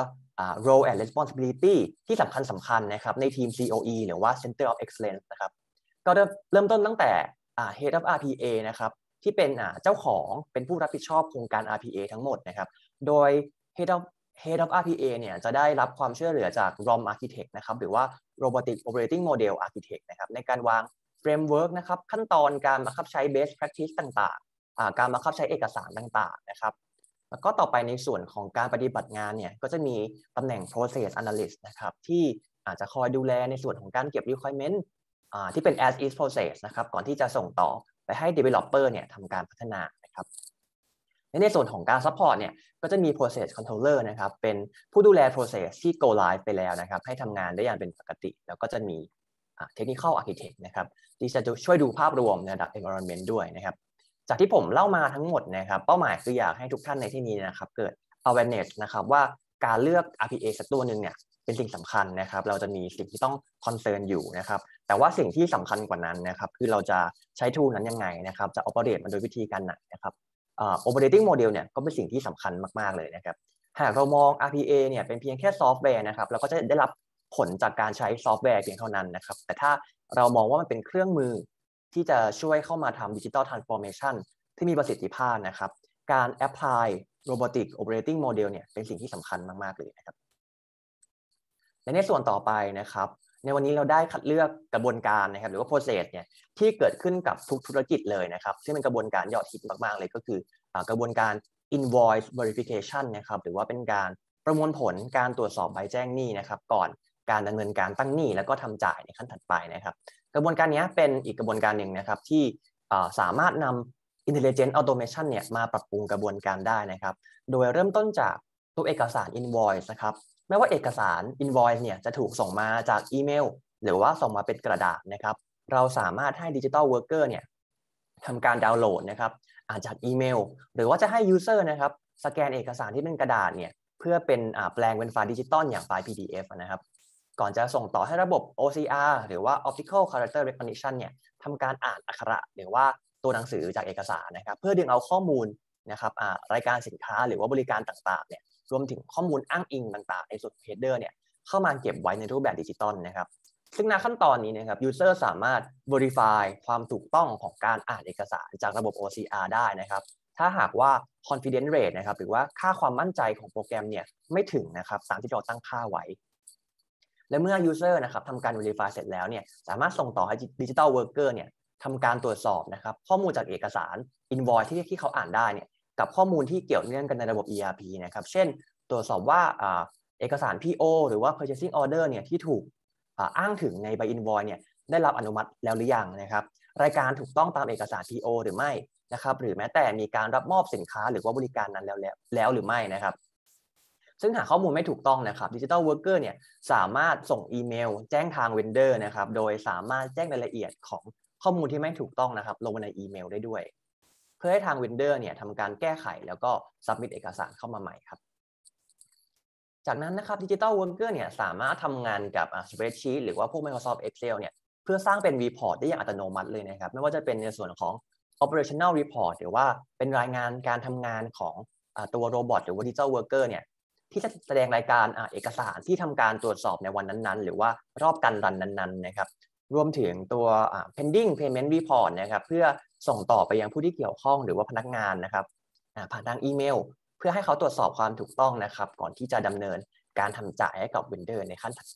S3: role and responsibility ที่สำคัญสำคัญนะครับในทีม ซี โอ อี หรือว่า Center of Excellence นะครับก็เริ่มเริ่มต้นตั้งแต่ Head of อาร์ พี เอ นะครับที่เป็นเจ้าของเป็นผู้รับผิดชอบโครงการ อาร์ พี เอ ทั้งหมดนะครับโดย Head of Head of อาร์ พี เอ เนี่ยจะได้รับความช่วยเหลือจาก รอม Architect นะครับหรือว่า Robotic Operating Model Architect นะครับในการวาง Framework นะครับขั้นตอนการบังคับใช้ Best Practice ต่างๆการบังคับใช้เอกสารต่างๆนะครับแล้วก็ต่อไปในส่วนของการปฏิบัติงานเนี่ยก็จะมีตำแหน่ง Process Analyst นะครับที่อาจจะคอยดูแลในส่วนของการเก็บ Requirement ที่เป็น as is process นะครับก่อนที่จะส่งต่อไปให้ Developer เนี่ยทำการพัฒนานะครับในส่วนของการ Support เนี่ยก็จะมี Process Controller นะครับเป็นผู้ดูแล Process ที่ Go Live ไปแล้วนะครับให้ทำงานได้อย่างเป็นปกติแล้วก็จะมี Technical Architect นะครับที่จะช่วยดูภาพรวมในระดับ Environment ด้วยนะครับจากที่ผมเล่ามาทั้งหมดนะครับเป้าหมายคืออยากให้ทุกท่านในที่นี้นะครับเกิด awareness นะครับว่าการเลือก อาร์ พี เอ สักตัวหนึ่งเนี่ยเป็นสิ่งสำคัญนะครับเราจะมีสิ่งที่ต้อง concern อยู่นะครับแต่ว่าสิ่งที่สำคัญกว่านั้นนะครับคือเราจะใช้ tool นั้นยังไงนะครับจะ operate มันโดยวิธีการไหนนะครับoperating model เนี่ยก็เป็นสิ่งที่สำคัญมากๆเลยนะครับหากเรามอง อาร์ พี เอ เนี่ยเป็นเพียงแค่ซอฟต์แวร์นะครับเราก็จะได้รับผลจากการใช้ซอฟต์แวร์เพียงเท่านั้นนะครับแต่ถ้าเรามองว่ามันเป็นเครื่องมือที่จะช่วยเข้ามาทำ digital transformation ที่มีประสิทธิภาพนะครับการ apply robotic operating model เนี่ยเป็นสิ่งที่สำคัญมากๆเลยนะครับและในส่วนต่อไปนะครับในวันนี้เราได้คัดเลือกกระบวนการนะครับหรือว่า process เนี่ยที่เกิดขึ้นกับทุกธุรกิจเลยนะครับซึ่งเป็นกระบวนการยอดฮิตมากๆเลยก็คือกระบวนการ invoice verification นะครับหรือว่าเป็นการประมวลผลการตรวจสอบใบแจ้งหนี้นะครับก่อนการดำเนินการตั้งหนี้แล้วก็ทำจ่ายในขั้นถัดไปนะครับกระบวนการนี้เป็นอีกกระบวนการหนึ่งนะครับที่สามารถนำ intelligent automation เนี่ยมาปรับปรุงกระบวนการได้นะครับโดยเริ่มต้นจากตัวเอกสาร invoice นะครับไม่ว่าเอกสาร invoice เนี่ยจะถูกส่งมาจากอีเมลหรือว่าส่งมาเป็นกระดาษนะครับเราสามารถให้ digital worker เนี่ยทำการดาวน์โหลดนะครับจากอีเมลหรือว่าจะให้ user นะครับสแกนเอกสารที่เป็นกระดาษเนี่ยเพื่อเป็นแปลงเป็นไฟล์ดิจิตอลอย่างไฟล์ พี ดี เอฟ นะครับก่อนจะส่งต่อให้ระบบ โอ ซี อาร์ หรือว่า Optical Character Recognition เนี่ยทำการอ่านอักขระหรือว่าตัวหนังสือจากเอกสารนะครับเพื่อดึงเอาข้อมูลนะครับรายการสินค้าหรือว่าบริการต่างๆเนี่ยรวมถึงข้อมูลอ้างอิงต่างๆในส่วน header เนี่ยเข้ามาเก็บไว้ในรูปแบบดิจิตอลนะครับซึ่งในขั้นตอนนี้นะครับ user สามารถ verify ความถูกต้องของการอ่านเอกสารจากระบบ โอ ซี อาร์ ได้นะครับถ้าหากว่า confidence rate นะครับหรือว่าค่าความมั่นใจของโปรแกรมเนี่ยไม่ถึงนะครับตามที่เราตั้งค่าไว้และเมื่อ user นะครับทำการ verify เสร็จแล้วเนี่ยสามารถส่งต่อให้ digital worker เนี่ยทำการตรวจสอบนะครับข้อมูลจากเอกสาร invoice ที่ที่เขาอ่านได้เนี่ยกับข้อมูลที่เกี่ยวเนื่องกันในระบบ อี อาร์ พี นะครับเช่นตรวจสอบว่าเอกสาร พี โอ หรือว่า purchasing order เนี่ยที่ถูกอ้างถึงในใบ invoice เนี่ยได้รับอนุมัติแล้วหรือยังนะครับรายการถูกต้องตามเอกสาร พี โอ หรือไม่นะครับหรือแม้แต่มีการรับมอบสินค้าหรือว่าบริการนั้นแล้วแล้วแล้วหรือไม่นะครับซึ่งหากข้อมูลไม่ถูกต้องนะครับ Digital Worker เนี่ยสามารถส่งอีเมลแจ้งทาง Vendor นะครับโดยสามารถแจ้งรายละเอียดของข้อมูลที่ไม่ถูกต้องนะครับลงในอีเมลได้ด้วยเพื่อให้ทาง Vendor เนี่ยทำการแก้ไขแล้วก็ submit เอกสารเข้ามาใหม่ครับจากนั้นนะครับ Digital Worker เนี่ยสามารถทำงานกับ Spreadsheet หรือว่าพวก Microsoft Excel เนี่ยเพื่อสร้างเป็น Report ได้อย่างอัตโนมัติเลยนะครับไม่ว่าจะเป็นในส่วนของ operational report หรือว่าเป็นรายงานการทำงานของตัวโรบอทหรือว่า digital worker เนี่ยที่จะแสดงรายการเอกสารที่ทำการตรวจสอบในวันนั้นๆหรือว่ารอบการรันนั้นๆนะครับรวมถึงตัว pending payment report นะครับเพื่อส่งต่อไปยังผู้ที่เกี่ยวข้องหรือว่าพนักงานนะครับผ่านทางอีเมลเพื่อให้เขาตรวจสอบความถูกต้องนะครับก่อนที่จะดำเนินการทำจ่ายให้กับ vendor ในขั้นถัดไป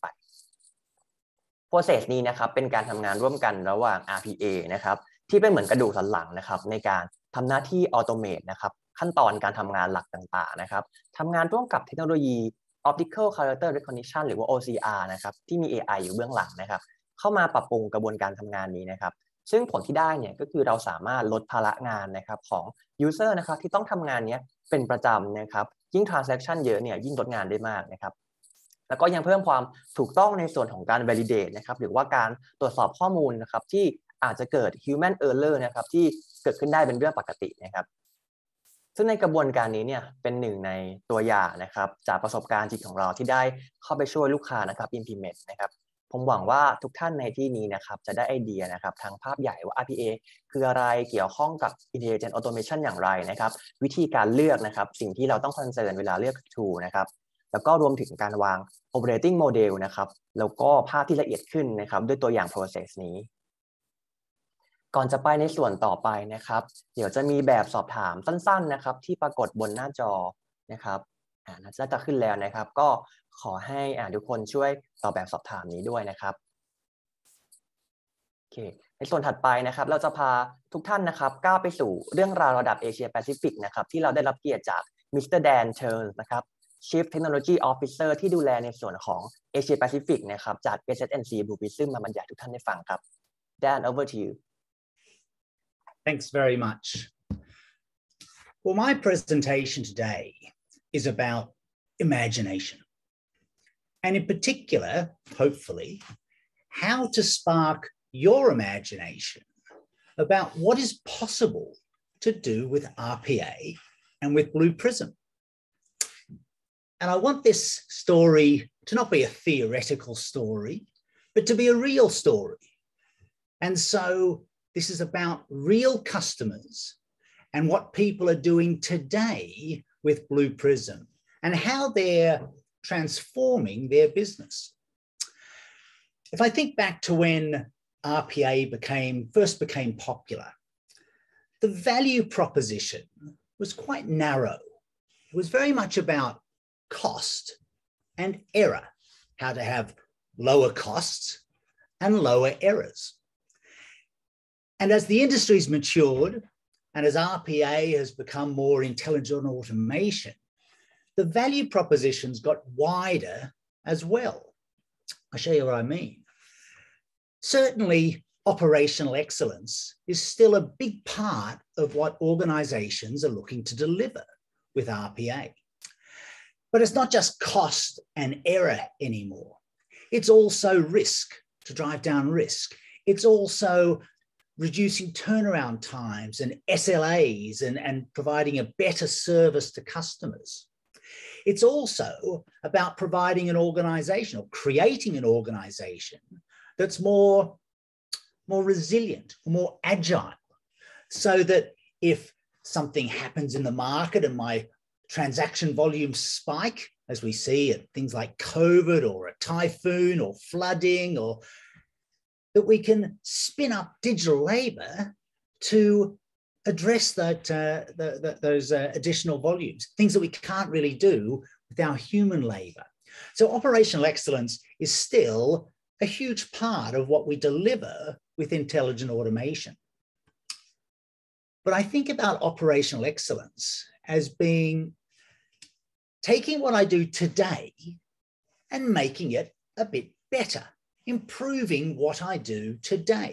S3: process นี้นะครับเป็นการทำงานร่วมกันระหว่าง อาร์ พี เอ นะครับที่เป็นเหมือนกระดูกสันหลังนะครับในการทำหน้าที่ automate นะครับขั้นตอนการทำงานหลักต่างๆนะครับทำงานร่วมกับเทคโนโลยี Optical Character Recognition หรือว่า โอ ซี อาร์ นะครับที่มี เอ ไอ อยู่เบื้องหลังนะครับเข้ามาปรับปรุงกระบวนการทำงานนี้นะครับซึ่งผลที่ได้เนี่ยก็คือเราสามารถลดภาระงานนะครับของ user นะครับที่ต้องทำงานนี้เป็นประจำนะครับยิ่ง transaction เยอะเนี่ยยิ่งลดงานได้มากนะครับแล้วก็ยังเพิ่มความถูกต้องในส่วนของการ validate นะครับหรือว่าการตรวจสอบข้อมูลนะครับที่อาจจะเกิด human error นะครับที่เกิดขึ้นได้เป็นเรื่องปกตินะครับซึ่งในกระบวนการนี้เนี่ยเป็นหนึ่งในตัวอย่างนะครับจากประสบการณ์จริงของเราที่ได้เข้าไปช่วยลูกค้านะครับ implement นะครับผมหวังว่าทุกท่านในที่นี้นะครับจะได้ไอเดียนะครับทางภาพใหญ่ว่า อาร์ พี เอ คืออะไรเกี่ยวข้องกับ intelligent automation อย่างไรนะครับวิธีการเลือกนะครับสิ่งที่เราต้อง concern เวลาเลือก tool นะครับแล้วก็รวมถึงการวาง operating model นะครับแล้วก็ภาพที่ละเอียดขึ้นนะครับด้วยตัวอย่าง process นี้ก่อนจะไปในส่วนต่อไปนะครับเดี๋ยวจะมีแบบสอบถามสั้นๆนะครับที่ปรากฏบนหน้าจอนะครับอ่าน่าจะขึ้นแล้วนะครับก็ขอให้อ่าทุกคนช่วยตอบแบบสอบถามนี้ด้วยนะครับโอเคในส่วนถัดไปนะครับเราจะพาทุกท่านนะครับก้าวไปสู่เรื่องราวระดับเอเชียแปซิฟิกนะครับที่เราได้รับเกียรติจากมิสเตอร์แดนเชิร์นนะครับ Chief Technology Officer ที่ดูแลในส่วนของเอเชียแปซิฟิกนะครับจาก เอส เอส เอ็น ซี Blue Prism มาบรรยายทุกท่านได้ฟังครับ Dan over to you
S4: Thanks very much. Well, my presentation today is about imagination. And in particular, hopefully, how to spark your imagination about what is possible to do with R P A and with Blue Prism. And I want this story to not be a theoretical story, but to be a real story. And so this is about real customers and what people are doing today with Blue Prism and how they're transforming their business. If I think back to when R P A became, first became popular, the value proposition was quite narrow. It was very much about cost and error, how to have lower costs and lower errors. And as the industry's matured and as R P A has become more intelligent automation, the value propositions got wider as well. I'll show you what I mean. Certainly, operational excellence is still a big part of what organizations are looking to deliver with R P A. But it's not just cost and error anymore. It's also risk, to drive down risk. It's also reducing turnaround times and S L As and, and providing a better service to customers. It's also about providing an organization or creating an organization that's more, more resilient, more agile, so that if something happens in the market and my transaction volumes spike, as we see at things like COVID or a typhoon or flooding, or that we can spin up digital labor to address that, uh, the, the, those uh, additional volumes, things that we can't really do with our human labor. So operational excellence is still a huge part of what we deliver with intelligent automation. But I think about operational excellence as being taking what I do today and making it a bit better, improving what I do today.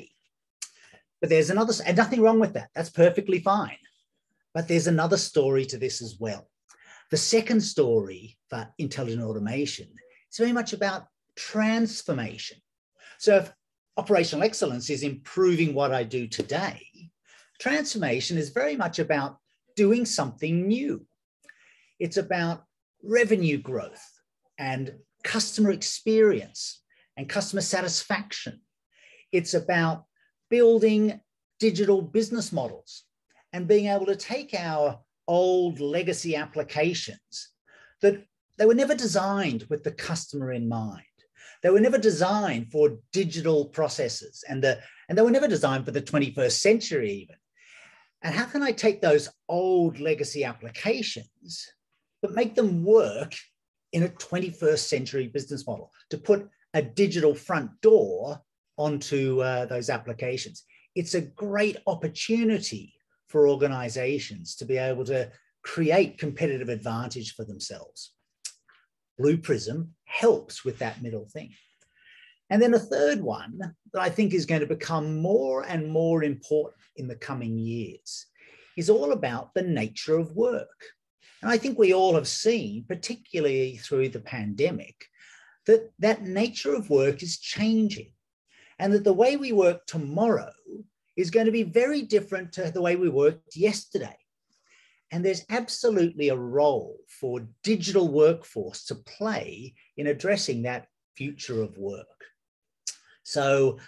S4: But there's another, and nothing wrong with that. That's perfectly fine. But there's another story to this as well. The second story for intelligent automation is very much about transformation. So if operational excellence is improving what I do today, transformation is very much about doing something new. It's about revenue growth and customer experience and customer satisfaction. It's about building digital business models and being able to take our old legacy applications that they were never designed with the customer in mind. They were never designed for digital processes and, the, and they were never designed for the twenty-first century even. And how can I take those old legacy applications but make them work in a twenty-first century business model, to put a digital front door onto uh, those applications? It's a great opportunity for organizations to be able to create competitive advantage for themselves. Blue Prism helps with that middle thing. And then a third one that I think is going to become more and more important in the coming years is all about the nature of work. And I think we all have seen, particularly through the pandemic, that that nature of work is changing and that the way we work tomorrow is going to be very different to the way we worked yesterday. And there's absolutely a role for digital workforce to play in addressing that future of work. So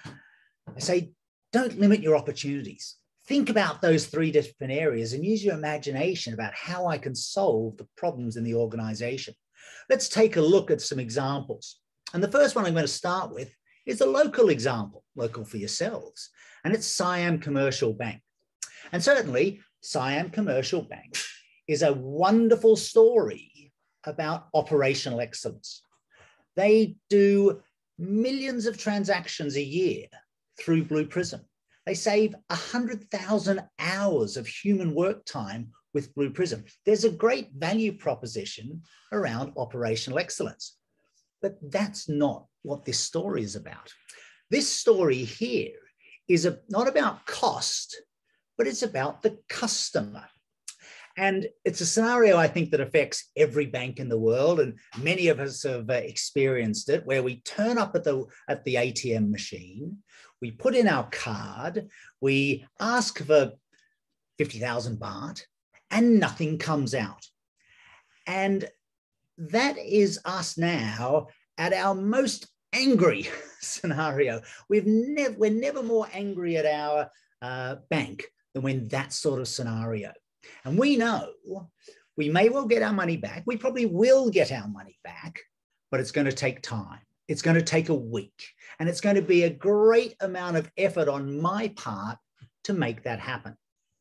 S4: I say, don't limit your opportunities. Think about those three different areas and use your imagination about how I can solve the problems in the organization. Let's take a look at some examples. And the first one I'm going to start with is a local example, local for yourselves, and it's Siam Commercial Bank. And certainly Siam Commercial Bank is a wonderful story about operational excellence. They do millions of transactions a year through Blue Prism. They save one hundred thousand hours of human work time with Blue Prism. There's a great value proposition around operational excellence. But that's not what this story is about. This story here is a, not about cost, but it's about the customer. And it's a scenario, I think, that affects every bank in the world, and many of us have uh, experienced it, where we turn up at the, at the A T M machine, we put in our card, we ask for fifty thousand baht, and nothing comes out. And that is us now at our most angry scenario. We've never, we're never more angry at our uh, bank than when that sort of scenario. And we know we may well get our money back. We probably will get our money back, but it's going to take time. It's going to take a week. And it's going to be a great amount of effort on my part to make that happen.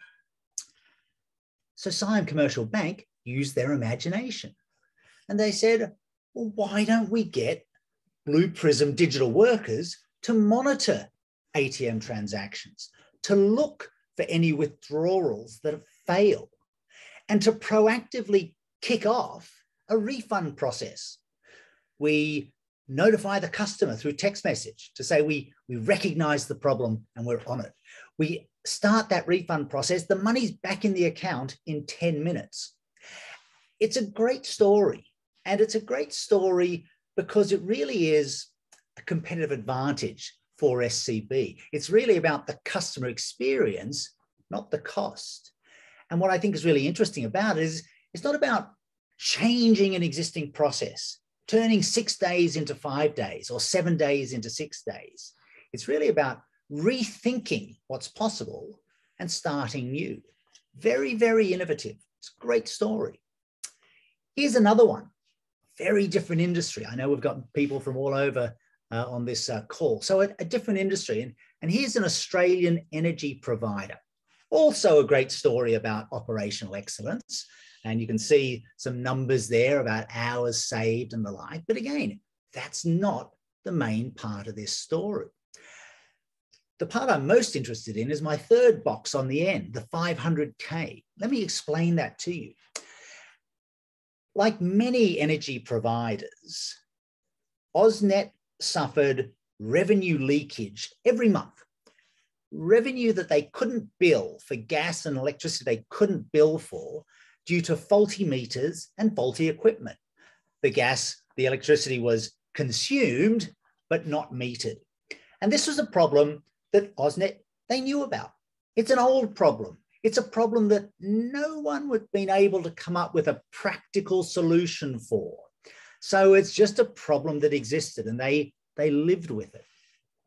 S4: So Siam Commercial Bank used their imagination. And they said, well, why don't we get Blue Prism digital workers to monitor A T M transactions, to look for any withdrawals that fail, and to proactively kick off a refund process. We notify the customer through text message to say we, we recognize the problem and we're on it. We start that refund process, the money's back in the account in ten minutes. It's a great story, and it's a great story because it really is a competitive advantage for S C B. It's really about the customer experience, not the cost. And what I think is really interesting about it is it's not about changing an existing process, turning six days into five days or seven days into six days. It's really about rethinking what's possible and starting new. Very, very innovative. It's a great story. Here's another one, very different industry. I know we've got people from all over uh, on this uh, call. So a, a different industry. And, and here's an Australian energy provider. Also a great story about operational excellence. And you can see some numbers there about hours saved and the like. But again, that's not the main part of this story. The part I'm most interested in is my third box on the end, the five hundred K. Let me explain that to you. Like many energy providers, AusNet suffered revenue leakage every month. Revenue that they couldn't bill for gas and electricity they couldn't bill for due to faulty meters and faulty equipment. The gas, the electricity was consumed, but not metered. And this was a problem that AusNet, they knew about. It's an old problem. It's a problem that no one would have been able to come up with a practical solution for. So it's just a problem that existed, and they, they lived with it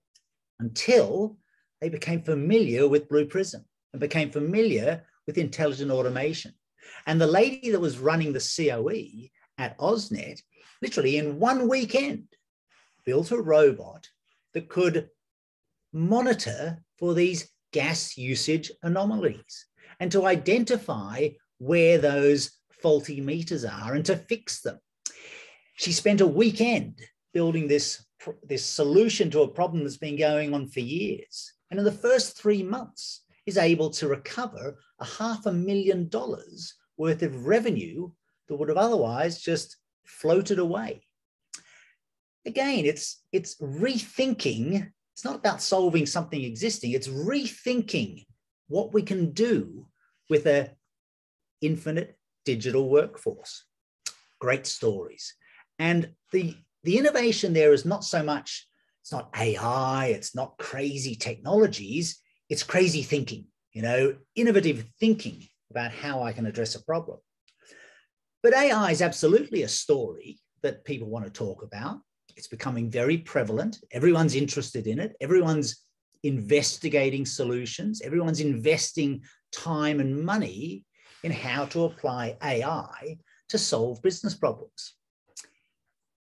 S4: until they became familiar with Blue Prism and became familiar with intelligent automation. And the lady that was running the C O E at AusNet, literally in one weekend, built a robot that could monitor for these gas usage anomalies and to identify where those faulty meters are and to fix them. She spent a weekend building this, this solution to a problem that's been going on for years. And in the first three months is able to recover a half a million dollars worth of revenue that would have otherwise just floated away. Again, it's, it's rethinking. It's not about solving something existing. It's rethinking what we can do with an infinite digital workforce. Great stories. And the, the innovation there is not so much, it's not A I, it's not crazy technologies, it's crazy thinking, you know, innovative thinking about how I can address a problem. But A I is absolutely a story that people want to talk about. It's becoming very prevalent. Everyone's interested in it. Everyone's investigating solutions. Everyone's investing time and money in how to apply A I to solve business problems.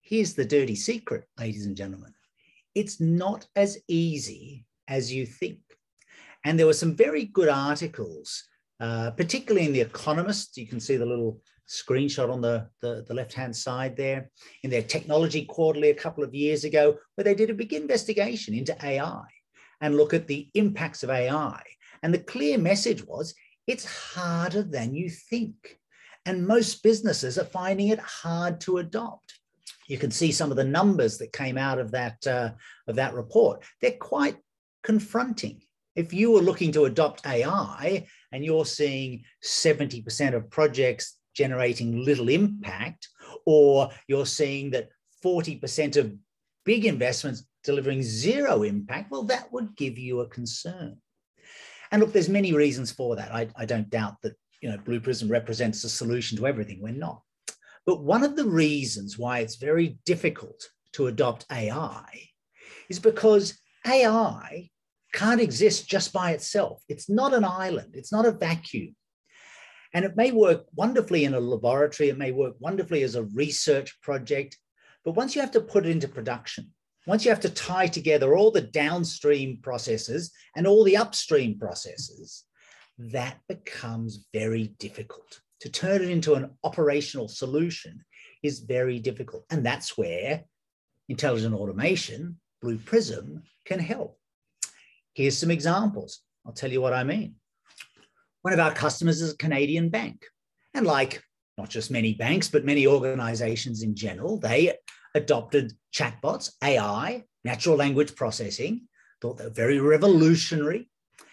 S4: here's the dirty secret, ladies and gentlemen. It's not as easy as you think. And there were some very good articles, uh, particularly in The Economist. You can see the little screenshot on the, the, the left-hand side there, in their Technology Quarterly a couple of years ago, where they did a big investigation into A I and look at the impacts of A I. And the clear message was, it's harder than you think. And most businesses are finding it hard to adopt. You can see some of the numbers that came out of that, uh, of that report. They're quite confronting. If you were looking to adopt A I and you're seeing seventy percent of projects generating little impact, or you're seeing that forty percent of big investments delivering zero impact, well, that would give you a concern. And look, there's many reasons for that. I, I don't doubt that, you know, Blue Prism represents a solution to everything. We're not. But one of the reasons why it's very difficult to adopt A I is because A I can't exist just by itself. It's not an island. It's not a vacuum. And it may work wonderfully in a laboratory. It may work wonderfully as a research project. But once you have to put it into production, once you have to tie together all the downstream processes and all the upstream processes, that becomes very difficult. To turn it into an operational solution is very difficult. And that's where intelligent automation, Blue Prism, can help. Here's some examples. I'll tell you what I mean. One of our customers is a Canadian bank. And like not just many banks, but many organizations in general, they adopted chatbots, A I, natural language processing, thought they were very revolutionary.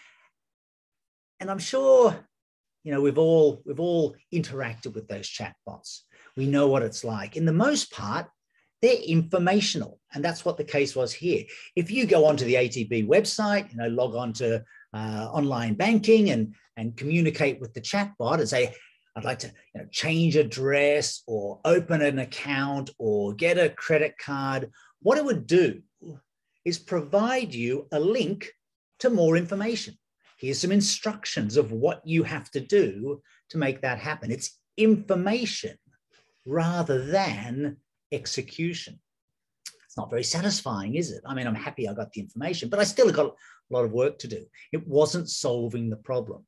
S4: And I'm sure, you know, we've all, we've all interacted with those chatbots. We know what it's like. In the most part, they're informational. And that's what the case was here. If you go onto the A T B website, you know, log on to uh, online banking and, and communicate with the chatbot and say, I'd like to, you know, change address or open an account or get a credit card, what it would do is provide you a link to more information. Here's some instructions of what you have to do to make that happen. It's information rather than execution. It's not very satisfying, is it? I mean, I'm happy I got the information, but I still have got a lot of work to do. It wasn't solving the problem.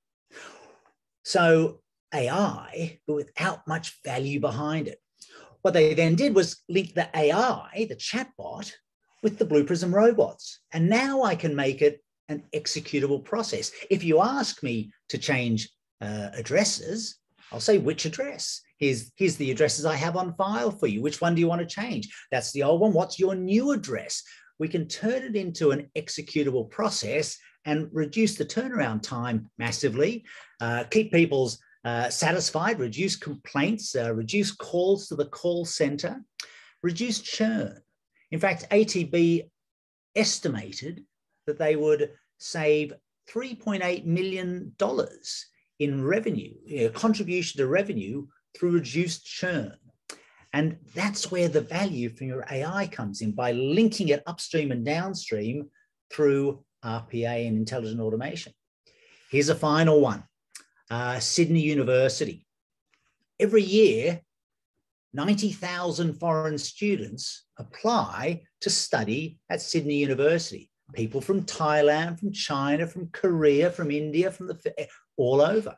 S4: So A I, but without much value behind it. What they then did was link the A I, the chatbot, with the Blue Prism robots. And now I can make it an executable process. If you ask me to change uh, addresses, I'll say, which address? Here's, here's the addresses I have on file for you. Which one do you want to change? That's the old one. What's your new address? We can turn it into an executable process and reduce the turnaround time massively, uh, keep people's uh, satisfied, reduce complaints, uh, reduce calls to the call center, reduce churn. In fact, A T B estimated that they would save three point eight million dollars in revenue, you know, contribution to revenue through reduced churn. And that's where the value from your A I comes in, by linking it upstream and downstream through R P A and intelligent automation. Here's a final one. Uh, Sydney University. Every year, ninety thousand foreign students apply to study at Sydney University. People from Thailand, from China, from Korea, from India, from the all over.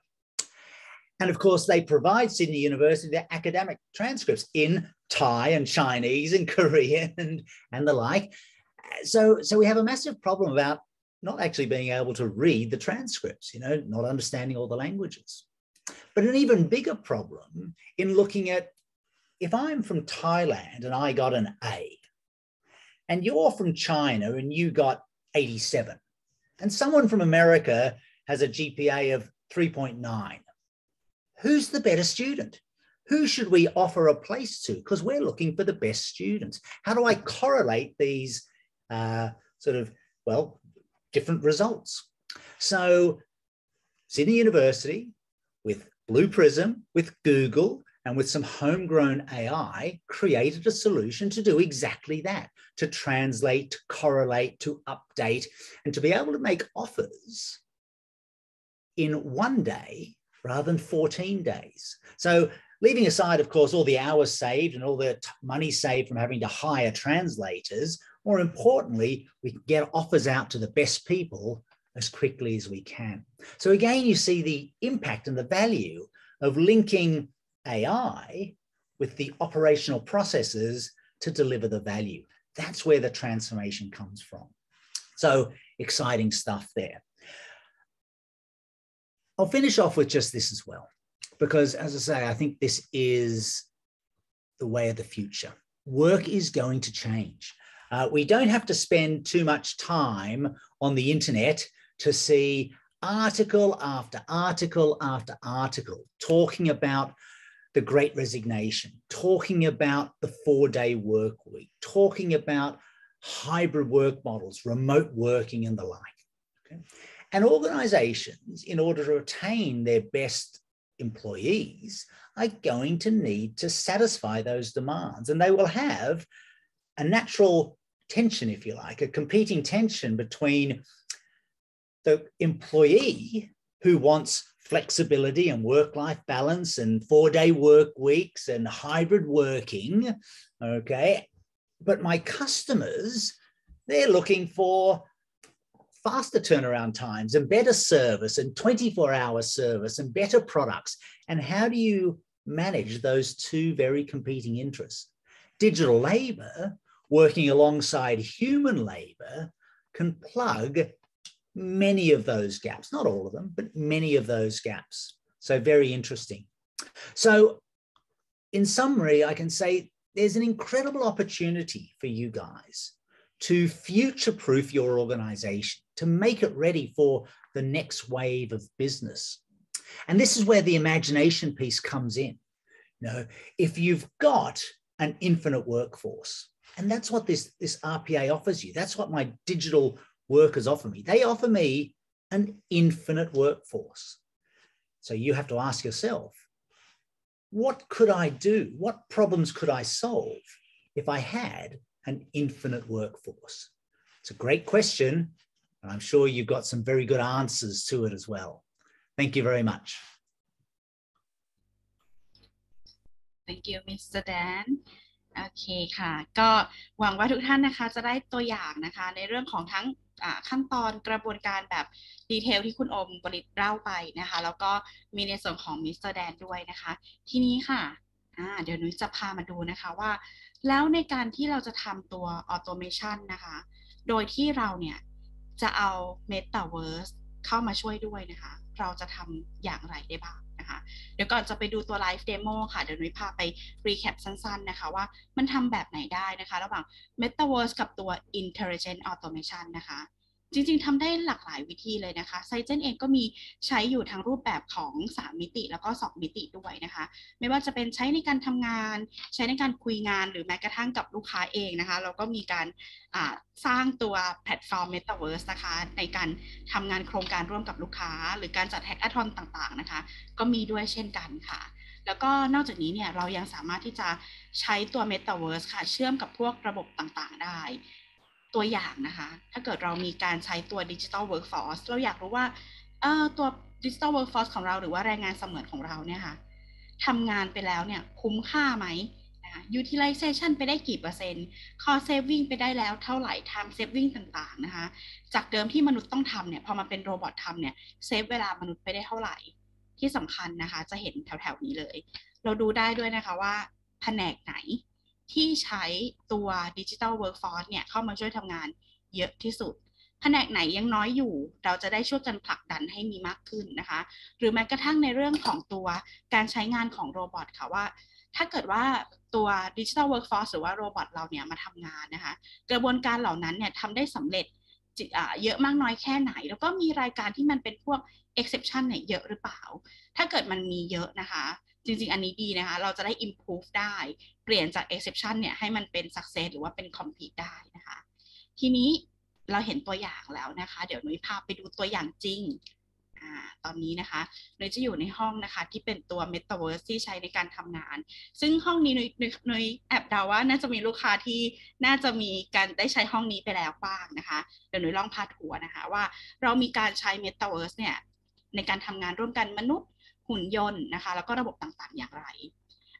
S4: And of course, they provide Sydney University their academic transcripts in Thai and Chinese and Korean and, and the like. So, so we have a massive problem about not actually being able to read the transcripts, you know, not understanding all the languages. But an even bigger problem in looking at, if I'm from Thailand and I got an A, and you're from China and you got eighty-seven, and someone from America has a G P A of three point nine, who's the better student? Who should we offer a place to? Because we're looking for the best students. How do I correlate these uh, sort of, well, different results? So Sydney University, with Blue Prism, with Google, and with some homegrown A I, created a solution to do exactly that, to translate, to correlate, to update, and to be able to make offers in one day rather than fourteen days. So Leaving aside, of course, all the hours saved and all the money saved from having to hire translators, more importantly, we can get offers out to the best people as quickly as we can. So again, you see the impact and the value of linking A I with the operational processes to deliver the value. That's where the transformation comes from. So exciting stuff there. I'll finish off with just this as well, because as I say, I think this is the way of the future. Work is going to change. Uh, we don't have to spend too much time on the internet to see article after article after article talking about the Great Resignation, talking about the four-day work week, talking about hybrid work models, remote working and the like. Okay? And organizations, in order to retain their best employees, are going to need to satisfy those demands. And they will have a natural tension, if you like, a competing tension between the employee who wants flexibility and work-life balance and four-day work weeks and hybrid working, okay? But my customers, they're looking for faster turnaround times and better service and twenty-four hour service and better products. And how do you manage those two very competing interests? Digital labor, working alongside human labor, can plug many of those gaps, not all of them, but many of those gaps. So very interesting. So in summary, I can say there's an incredible opportunity for you guys to future-proof your organization, to make it ready for the next wave of business. And this is where the imagination piece comes in. You know, if you've got an infinite workforce, and that's what this, this R P A offers you, that's what my digital workers offer me. They offer me an infinite workforce. So you have to ask yourself, what could I do? What problems could I solve if I had an infinite workforce? It's a great question, and I'm sure you've got some very good answers to it as well. Thank you very much.
S2: Thank you มิสเตอร์ Dan โอเคค่ะก็หวังว่าทุกท่านนะคะจะได้ตัวอย่างนะคะในเรื่องของทั้งขั้นตอนกระบวนการแบบดีเทลที่คุณโอมบริตเล่าไปนะคะแล้วก็มีในส่วนของ มิสเตอร์ Dan ด้วยนะคะทีนี้ค่ะเดี๋ยวนุ้ยจะพามาดูนะคะว่าแล้วในการที่เราจะทำตัว automation นะคะโดยที่เราเนี่ยจะเอา Metaverse เข้ามาช่วยด้วยนะคะเราจะทำอย่างไรได้บ้างนะคะเดี๋ยวก่อนจะไปดูตัว Live Demo ค่ะเดี๋ยวนุ้ยพาไป Recap สั้นๆนะคะว่ามันทำแบบไหนได้นะคะระหว่าง Metaverse กับตัว Intelligent Automation นะคะจริงๆทำได้หลากหลายวิธีเลยนะคะไซเจนเองก็มีใช้อยู่ทั้งรูปแบบของสามมิติแล้วก็สองมิติด้วยนะคะไม่ว่าจะเป็นใช้ในการทำงานใช้ในการคุยงานหรือแม้กระทั่งกับลูกค้าเองนะคะเราก็มีการสร้างตัวแพลตฟอร์ม Metaverse นะคะในการทำงานโครงการร่วมกับลูกค้าหรือการจัด Hackathon ต่างๆนะคะก็มีด้วยเช่นกันค่ะแล้วก็นอกจากนี้เนี่ยเรายังสามารถที่จะใช้ตัว Metaverse ค่ะเชื่อมกับพวกระบบต่างๆได้ตัวอย่างนะคะถ้าเกิดเรามีการใช้ตัว Digital Workforce เราอยากรู้ว่าเอ่อตัว Digital Workforce ของเราหรือว่าแรงงานเสมือนของเราเนี่ยค่ะทำงานไปแล้วเนี่ยคุ้มค่าไหมนะคะ Utilization ไปได้กี่เปอร์เซ็นต์ Cost Saving ไปได้แล้วเท่าไหร่ Time Saving ต่างๆนะคะจากเดิมที่มนุษย์ต้องทำเนี่ยพอมาเป็นโรบอททำเนี่ยเซฟเวลามนุษย์ไปได้เท่าไหร่ที่สำคัญนะคะจะเห็นแถวๆนี้เลยเราดูได้ด้วยนะคะว่าแผนกไหนที่ใช้ตัว Digital Workforce เนี่ยเข้ามาช่วยทำงานเยอะที่สุดแผนกไหนยังน้อยอยู่เราจะได้ช่วยกันผลักดันให้มีมากขึ้นนะคะหรือแม้กระทั่งในเรื่องของตัวการใช้งานของโรบอทค่ะว่าถ้าเกิดว่าตัว Digital Workforce หรือว่าโรบอทเราเนี่ยมาทำงานนะคะกระบวนการเหล่านั้นเนี่ยทำได้สำเร็จเยอะมากน้อยแค่ไหนแล้วก็มีรายการที่มันเป็นพวก exception เนี่ยเยอะหรือเปล่าถ้าเกิดมันมีเยอะนะคะจริงๆอันนี้ดีนะคะเราจะได้ improve ได้เปลี่ยนจาก exception เนี่ยให้มันเป็น success หรือว่าเป็น complete ได้นะคะทีนี้เราเห็นตัวอย่างแล้วนะคะเดี๋ยวนุ้ยพาไปดูตัวอย่างจริงอ่าตอนนี้นะคะนุ้ยจะอยู่ในห้องนะคะที่เป็นตัว Metaverse ที่ใช้ในการทำงานซึ่งห้องนี้นุ้ยนุ้ยแอบเดาว่าน่าจะมีลูกค้าที่น่าจะมีการได้ใช้ห้องนี้ไปแล้วบ้างนะคะเดี๋ยวนุ้ยลองพาทัวร์นะคะว่าเรามีการใช้ Metaverse เนี่ยในการทำงานร่วมกันมนุษย์หุ่นยนต์นะคะแล้วก็ระบบต่างๆอย่างไร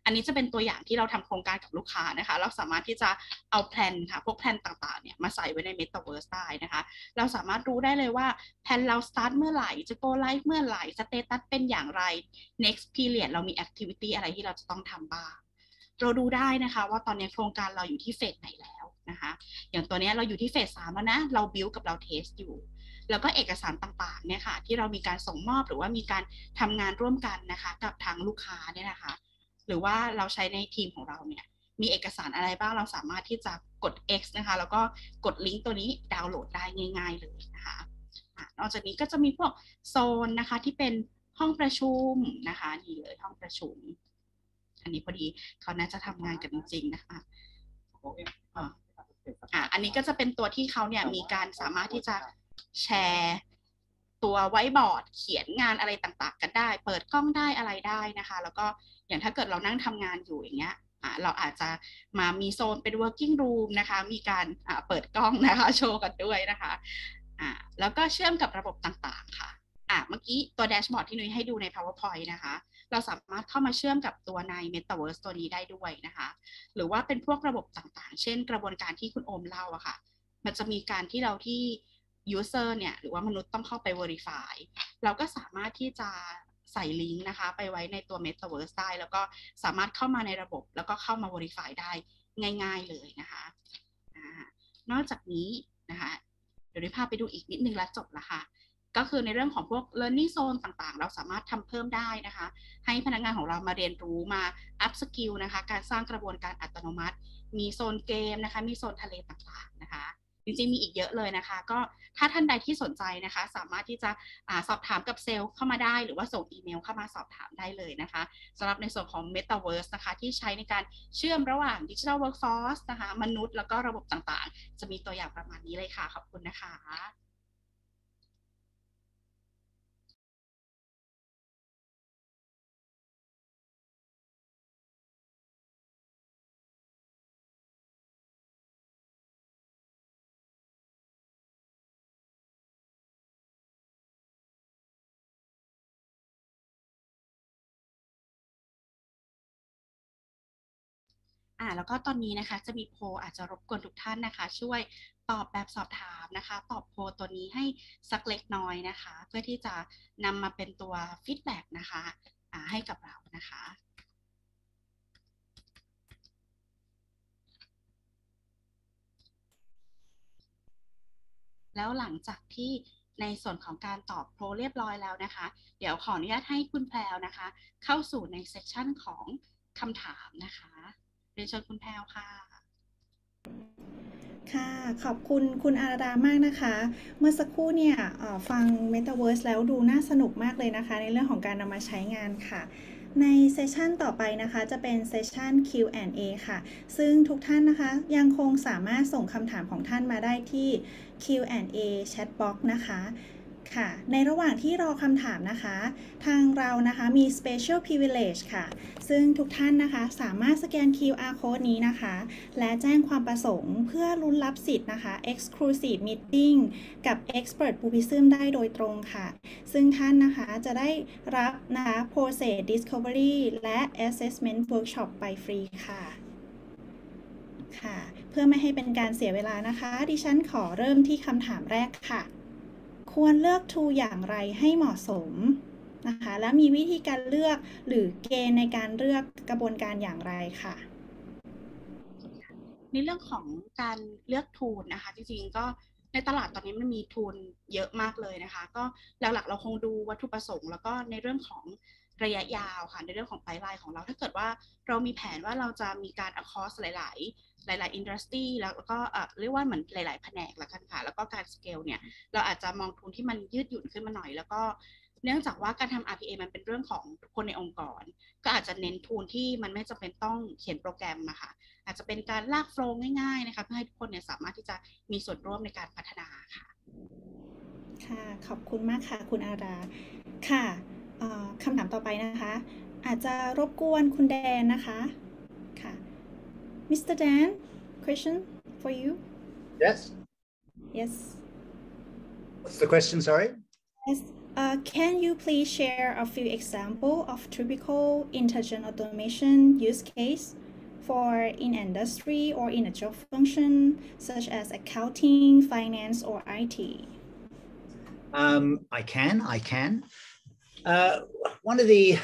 S2: อันนี้จะเป็นตัวอย่างที่เราทำโครงการกับลูกค้านะคะเราสามารถที่จะเอาแพลนค่ะพวกแพลนต่างๆเนี่ยมาใส่ไว้ใน Metaverse ได้นะคะเราสามารถรู้ได้เลยว่าแพลนเรา start เมื่อไหร่จะ go live เมื่อไหร่ status เป็นอย่างไร next period เรามี activity อะไรที่เราจะต้องทำบ้างเราดูได้นะคะว่าตอนนี้โครงการเราอยู่ที่เฟสไหนแล้วนะคะอย่างตัวนี้เราอยู่ที่เฟสสามแล้วนะเรา build กับเรา test อยู่แล้วก็เอกสารต่างๆเนี่ยค่ะที่เรามีการส่งมอบหรือว่ามีการทำงานร่วมกันนะคะกับทางลูกค้าเนี่ยนะคะหรือว่าเราใช้ในทีมของเราเนี่ยมีเอกสารอะไรบ้างเราสามารถที่จะกด X นะคะแล้วก็กดลิงก์ตัวนี้ดาวน์โหลดได้ง่ายๆเลยนะคะนอกจากนี้ก็จะมีพวกโซนนะคะที่เป็นห้องประชุมนะคะนี่เลยห้องประชุมอันนี้พอดีเขาน่าจะทำงานกันจริงๆนะคะอ่าอันนี้ก็จะเป็นตัวที่เขาเนี่ยมีการสามารถที่จะแชร์ตัวไว้บอร์ดเขียนงานอะไรต่างๆกันได้เปิดกล้องได้อะไรได้นะคะแล้วก็อย่างถ้าเกิดเรานั่งทำงานอยู่อย่างเงี้ยเราอาจจะมามีโซนเป็น working room นะคะมีการเปิดกล้องนะคะโชว์กันด้วยนะคะอ่าแล้วก็เชื่อมกับระบบต่างๆค่ะอ่าเมื่อกี้ตัวแดชบอร์ดที่นุ้ยให้ดูใน PowerPoint นะคะเราสามารถเข้ามาเชื่อมกับตัวใน Metaverse ตัวนี้ได้ด้วยนะคะหรือว่าเป็นพวกระบบต่างๆเช่นกระบวนการที่คุณโอมเล่าอะค่ะมันจะมีการที่เราที่ user เนี่ยหรือว่ามนุษย์ต้องเข้าไป verify เราก็สามารถที่จะใส่ลิงก์นะคะไปไว้ในตัว Metaverse ได้แล้วก็สามารถเข้ามาในระบบแล้วก็เข้ามา verify ได้ง่ายๆเลยนะคะนอกจากนี้นะคะเดี๋ยวดิพาไปดูอีกนิดนึงแล้วจบละค่ะก็คือในเรื่องของพวก learning zone ต่างๆเราสามารถทำเพิ่มได้นะคะให้พนักงานของเรามาเรียนรู้มา up skill นะคะการสร้างกระบวนการอัตโนมัติมีโซนเกมนะคะมีโซนทะเลต่างๆนะคะจริงๆมีอีกเยอะเลยนะคะก็ถ้าท่านใดที่สนใจนะคะสามารถที่จะอาสอบถามกับเซลล์เข้ามาได้หรือว่าส่งอีเมลเข้ามาสอบถามได้เลยนะคะสำหรับในส่วนของ Metaverse นะคะที่ใช้ในการเชื่อมระหว่าง Digital Workforce นะคะมนุษย์แล้วก็ระบบต่างๆจะมีตัวอย่างประมาณนี้เลยค่ะขอบคุณนะคะอ่าแล้วก็ตอนนี้นะคะจะมีโพลอาจจะรบกวนทุกท่านนะคะช่วยตอบแบบสอบถามนะคะตอบโพลตัวนี้ให้สักเล็กน้อยนะคะเพื่อที่จะนำมาเป็นตัวฟีดแบ็กนะคะอ่าให้กับเรานะคะแล้วหลังจากที่ในส่วนของการตอบโพลเรียบร้อยแล้วนะคะเดี๋ยวขออนุญาตให้คุณแพรวนะคะเข้าสู่ในเซสชันของคำถามนะคะเรียนเชิญคุณแพรวค่ะ
S1: ค่ะขอบคุณคุณอาราดามากนะคะเมื่อสักครู่เนี่ยฟัง Metaverse แล้วดูน่าสนุกมากเลยนะคะในเรื่องของการนำมาใช้งานค่ะในเซสชันต่อไปนะคะจะเป็นเซสชัน คิว แอนด์ เอ ค่ะซึ่งทุกท่านนะคะยังคงสามารถส่งคำถามของท่านมาได้ที่ คิว แอนด์ เอ Chatbox นะคะค่ะในระหว่างที่รอคำถามนะคะทางเรานะคะมี Special Privilege ค่ะซึ่งทุกท่านนะคะสามารถสแกน คิว อาร์ Code นี้นะคะและแจ้งความประสงค์เพื่อลุ้นรับสิทธิ์นะคะ Exclusive Meeting กับ Expert Publicism ได้โดยตรงค่ะซึ่งท่านนะคะจะได้รับนะคะ Process Discovery และ Assessment Workshop ไปฟรีค่ะค่ะเพื่อไม่ให้เป็นการเสียเวลานะคะดิฉันขอเริ่มที่คำถามแรกค่ะควรเลือก tool อย่างไรให้เหมาะสมนะคะและมีวิธีการเลือกหรือเกณฑ์ในการเลือกกระบวนการอย่างไรค่ะ
S2: ในเรื่องของการเลือกทูลนะคะจริงๆก็ในตลาดตอนนี้มันมีทูลเยอะมากเลยนะคะก็หลักๆเราคงดูวัตถุประสงค์แล้วก็ในเรื่องของระยะยาวค่ะในเรื่องของไพป์ไลน์ของเราถ้าเกิดว่าเรามีแผนว่าเราจะมีการ across หลายๆหลายๆอินดัสทรีแล้วก็เรียกว่าเหมือนหลายๆแผนกละกันค่ะแล้วก็การสเกลเนี่ยเราอาจจะมองทุนที่มันยืดหยุ่นขึ้นมาหน่อยแล้วก็เนื่องจากว่าการทำ อาร์ พี เอ มันเป็นเรื่องของทุกคนในองค์กรก็อาจจะเน้นทูลที่มันไม่จำเป็นต้องเขียนโปรแกรมอะค่ะอาจจะเป็นการลากโฟล์ง่ายๆนะคะเพื่อให้ทุกคนเนี่ยสามารถที่จะมีส่วนร่วมในการพัฒนาค่ะ
S1: ค่ะขอบคุณมากค่ะคุณอาราค่ะคำถามต่อไปนะคะอาจจะรบกวนคุณแดนนะคะค่ะ มิสเตอร์ Dan question for you
S4: yes
S1: yes
S4: what's the question sorry
S1: yes Uh, can you please share a few examples of typical intelligent automation use case for in industry or in a job function such as accounting, finance, or I T?
S4: Um, I can, I can. Uh, one of the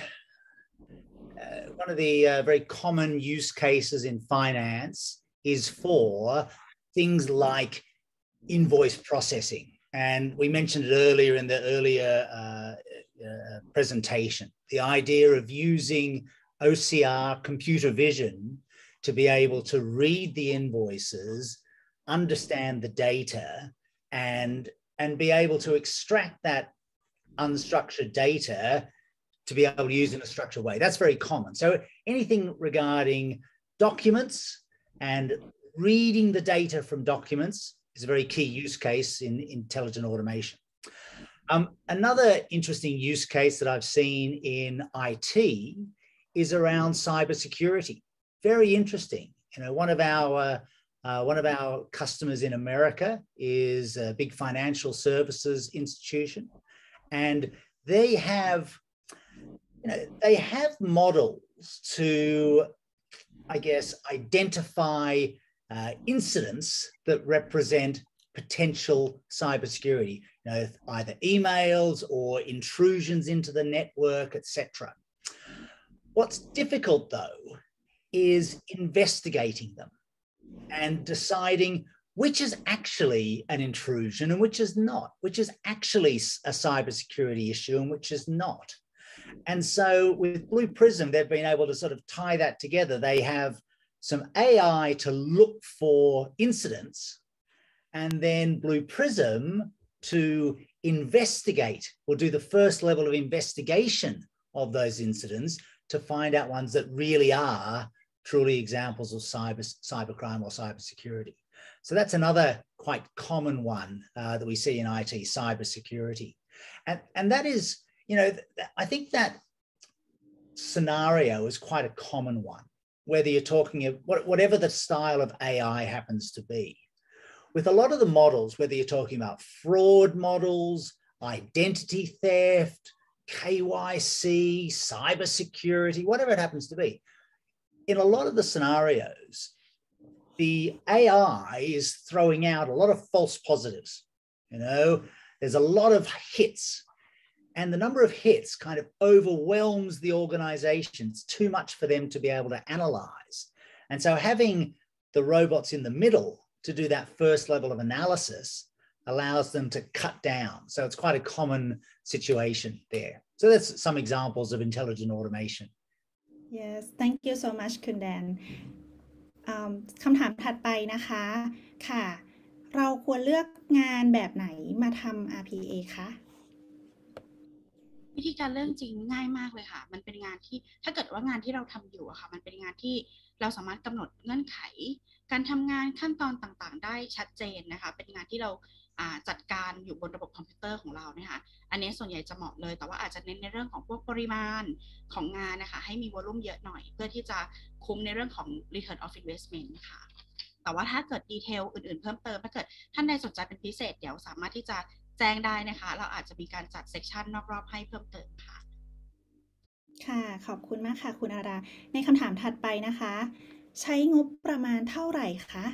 S4: uh, one of the uh, very common use cases in finance is for things like invoice processing. And we mentioned it earlier in the earlier uh, uh, presentation, the idea of using O C R computer vision to be able to read the invoices, understand the data, and, and be able to extract that unstructured data to be able to use in a structured way. That's very common. So anything regarding documents and reading the data from documents is a very key use case in intelligent automation. Um, another interesting use case that I've seen in I T is around cybersecurity. Very interesting. You know, one of our uh, uh, one of our customers in America is a big financial services institution, and they have, you know, they have models to, I guess, identify Uh, incidents that represent potential cybersecurity, you know, either emails or intrusions into the network, et cetera. What's difficult, though, is investigating them and deciding which is actually an intrusion and which is not, which is actually a cybersecurity issue and which is not. And so with Blue Prism, they've been able to sort of tie that together. They have some A I to look for incidents, and then Blue Prism to investigate or do the first level of investigation of those incidents to find out ones that really are truly examples of cyber cybercrime or cybersecurity. So that's another quite common one uh, that we see in I T, cybersecurity. And, and that is, you know, I think that scenario is quite a common one, whether you're talking of whatever the style of A I happens to be. With a lot of the models, whether you're talking about fraud models, identity theft, K Y C, cybersecurity, whatever it happens to be, in a lot of the scenarios, the A I is throwing out a lot of false positives. You know, there's a lot of hits, and the number of hits kind of overwhelms the organization. It's too much for them to be able to analyze. And so having the robots in the middle to do that first level of analysis allows them to cut down. So it's quite a common situation there. So that's some examples of intelligent automation.
S1: Yes, thank you so much คุณแดน คำถามถัดไปนะคะค่ะเราควรเลือกงานแบบไหนมาทำ อาร์ พี เอ คะ
S2: วิธีการเลือกจริงง่ายมากเลยค่ะมันเป็นงานที่ถ้าเกิดว่างานที่เราทำอยู่อะค่ะมันเป็นงานที่เราสามารถกำหนดเงื่อนไขการทำงานขั้นตอนต่างๆได้ชัดเจนนะคะเป็นงานที่เราจัดการอยู่บนระบบคอมพิวเตอร์ของเรานะคะอันนี้ส่วนใหญ่จะเหมาะเลยแต่ว่าอาจจะเน้นในเรื่องของพวกปริมาณของงานนะคะให้มีวอลลุ่มเยอะหน่อยเพื่อที่จะคุ้มในเรื่องของ return of investment ค่ะแต่ว่าถ้าเกิดดีเทลอื่นๆเพิ่มเติมถ้าเกิดท่านใดสนใจเป็นพิเศษเดี๋ยวสามารถที่จะแจ้งได้นะคะเราอาจจะมีการจัดเซกชันนอกรอบให้เพิ่มเติมค่ะ
S1: ค่ะขอบคุณมากค่ะคุณอาราในคำถามถัดไปนะคะใช้งบประมาณเท่าไหร่คะ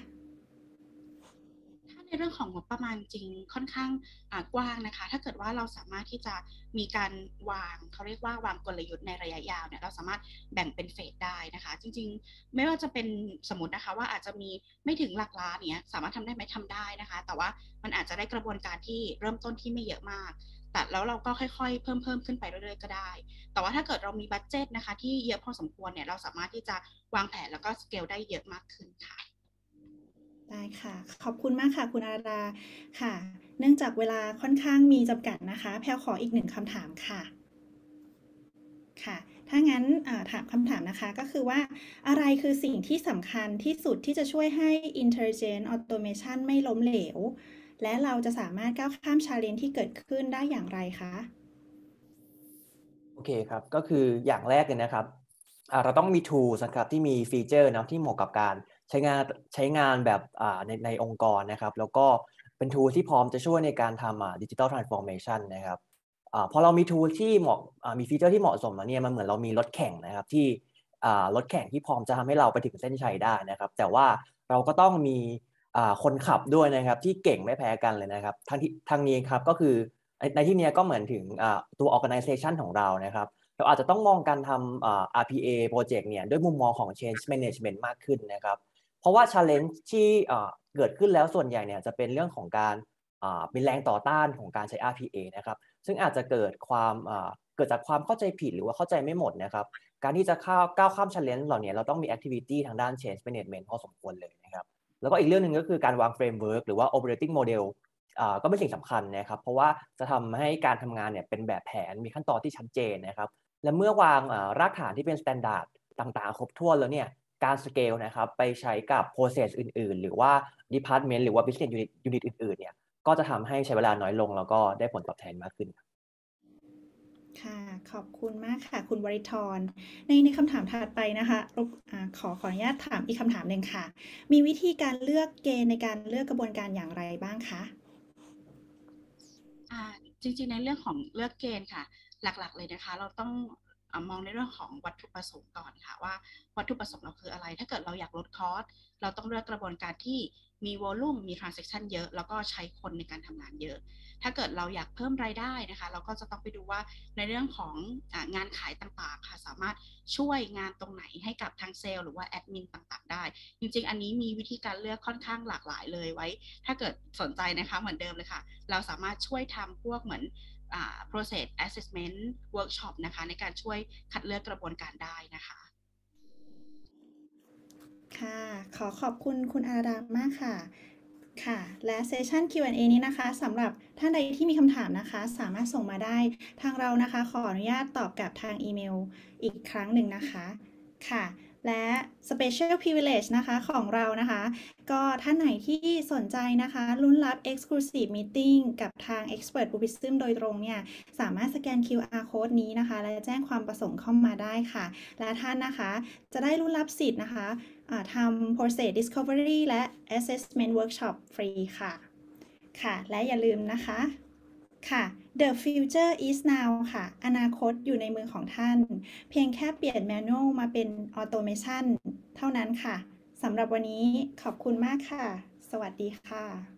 S2: ถ้าในเรื่องของงบประมาณจริงค่อนข้างกว้างนะคะถ้าเกิดว่าเราสามารถที่จะมีการวางเขาเรียกว่าวางกลยุทธ์ในระยะยาวเนี่ยเราสามารถแบ่งเป็นเฟสได้นะคะจริงๆไม่ว่าจะเป็นสมมตินะคะว่าอาจจะมีไม่ถึงหลักล้านเนี้ยสามารถทำได้ไหมทำได้นะคะแต่ว่ามันอาจจะได้กระบวนการที่เริ่มต้นที่ไม่เยอะมากแต่แล้วเราก็ค่อยๆเพิ่มเพิ่มขึ้นไปเรื่อยๆก็ได้แต่ว่าถ้าเกิดเรามีบัดเจ็ตนะคะที่เยอะพอสมควรเนี่ยเราสามารถที่จะวางแผนแล้วก็สเกลได้เยอะมากขึ้นค่ะ
S1: ได้ค่ะขอบคุณมากค่ะคุณอาราค่ะเนื่องจากเวลาค่อนข้างมีจำกัดนะคะแพลขออีกหนึ่งคำถามค่ะค่ะถ้างั้นถามคำถามนะคะก็คือว่าอะไรคือสิ่งที่สำคัญที่สุดที่จะช่วยให้ Intelligent Automation ไม่ล้มเหลวและเราจะสามารถก้าวข้าม challenge ที่เกิดขึ้นได้อย่างไรคะ
S3: โอเคครับก็คืออย่างแรกเลยนะครับเราต้องมี tools นะครับที่มีฟีเจอร์นะที่เหมาะกับการใช้งานใช้งานแบบในในองค์กรนะครับแล้วก็เป็น tool ที่พร้อมจะช่วยในการทำ digital transformation นะครับอ่าพอเรามี tool ที่เหมาะอ่ามีฟีเจอร์ที่เหมาะสมแล้วเนี่ยมันเหมือนเรามีรถแข่งนะครับที่อ่ารถแข่งที่พร้อมจะทำให้เราไปถึงเส้นชัยได้นะครับแต่ว่าเราก็ต้องมีอ่าคนขับด้วยนะครับที่เก่งไม่แพ้กันเลยนะครับทางที่ทางนี้ครับก็คือในในที่นี้ก็เหมือนถึงอ่าตัว organization ของเรานะครับเราอาจจะต้องมองการทำอ่า อาร์ พี เอ project เนี่ยด้วยมุมมองของ change management มากขึ้นนะครับเพราะว่า challenge ที่อ่าเกิดขึ้นแล้วส่วนใหญ่เนี่ยจะเป็นเรื่องของการอ่าเป็นแรงต่อต้านของการใช้ อาร์ พี เอ นะครับซึ่งอาจจะเกิดความอ่าเกิดจากความเข้าใจผิดหรือว่าเข้าใจไม่หมดนะครับการที่จะก้าวก้าวข้าม challenge เหล่านี้เราต้องมี activity ทางด้าน change management พอสมควรเลยนะครับแล้วก็อีกเรื่องหนึ่งก็คือการวาง framework หรือว่า operating model อ่าก็เป็นสิ่งสำคัญนะครับเพราะว่าจะทำให้การทำงานเนี่ยเป็นแบบแผนมีขั้นตอนที่ชัดเจนนะครับและเมื่อวางอ่ารากฐานที่เป็น standard ต่างๆครบถ้วนแล้วเนี่ยการ scale นะครับไปใช้กับ process อื่นๆหรือว่า department หรือว่า business unit unit อื่นๆเนี่ยก็จะทำให้ใช้เวลาน้อยลงแล้วก็ได้ผลตอบแทนมากขึ้น
S1: ค่ะขอบคุณมากค่ะคุณวริธรในในคำถามถัดไปนะคะรบอ่าขอขออนุญาตถามอีกคำถามหนึ่งค่ะมีวิธีการเลือกเกณฑ์ในการเลือกกระบวนการอย่างไรบ้างคะ
S2: อ่าจริงๆในเรื่องของเลือกเกณฑ์ค่ะหลักๆเลยนะคะเราต้องเอ่อมองในเรื่องของวัตถุประสงค์ก่อนค่ะว่าวัตถุประสงค์เราคืออะไรถ้าเกิดเราอยากลดคอสเราต้องเลือกกระบวนการที่มีวอลลุ่มมี transaction เยอะแล้วก็ใช้คนในการทำงานเยอะถ้าเกิดเราอยากเพิ่มรายได้นะคะเราก็จะต้องไปดูว่าในเรื่องของอ่างานขายต่างๆค่ะสามารถช่วยงานตรงไหนให้กับทางเซลล์หรือว่าแอดมินต่างๆได้จริงๆอันนี้มีวิธีการเลือกค่อนข้างหลากหลายเลยไว้ถ้าเกิดสนใจนะคะเหมือนเดิมเลยค่ะเราสามารถช่วยทำพวกเหมือนอ่า process assessment workshop นะคะในการช่วยคัดเลือกกระบวนการได้นะคะ
S1: ค่ะขอขอบคุณคุณอาดามากค่ะค่ะและเซสชัน คิว แอนด์ เอ นี้นะคะสำหรับท่านใดที่มีคำถามนะคะสามารถส่งมาได้ทางเรานะคะขออนุญาตตอบกลับทางอีเมลอีกครั้งหนึ่งนะคะค่ะและ Special Privilege นะคะของเรานะคะก็ท่านไหนที่สนใจนะคะลุ้นรับ Exclusive Meeting กับทาง Expert Buddhism โดยตรงเนี่ยสามารถสแกน คิว อาร์ Code นี้นะคะและแจ้งความประสงค์เข้ามาได้ค่ะและท่านนะคะจะได้ลุ้นรับสิทธิ์นะคะทำ Process Discovery และ Assessment Workshop ฟรีค่ะค่ะและอย่าลืมนะคะค่ะ The future is now ค่ะอนาคตอยู่ในมือของท่านเพียงแค่เปลี่ยน Manual มาเป็น Automation เท่านั้นค่ะสำหรับวันนี้ขอบคุณมากค่ะสวัสดีค่ะ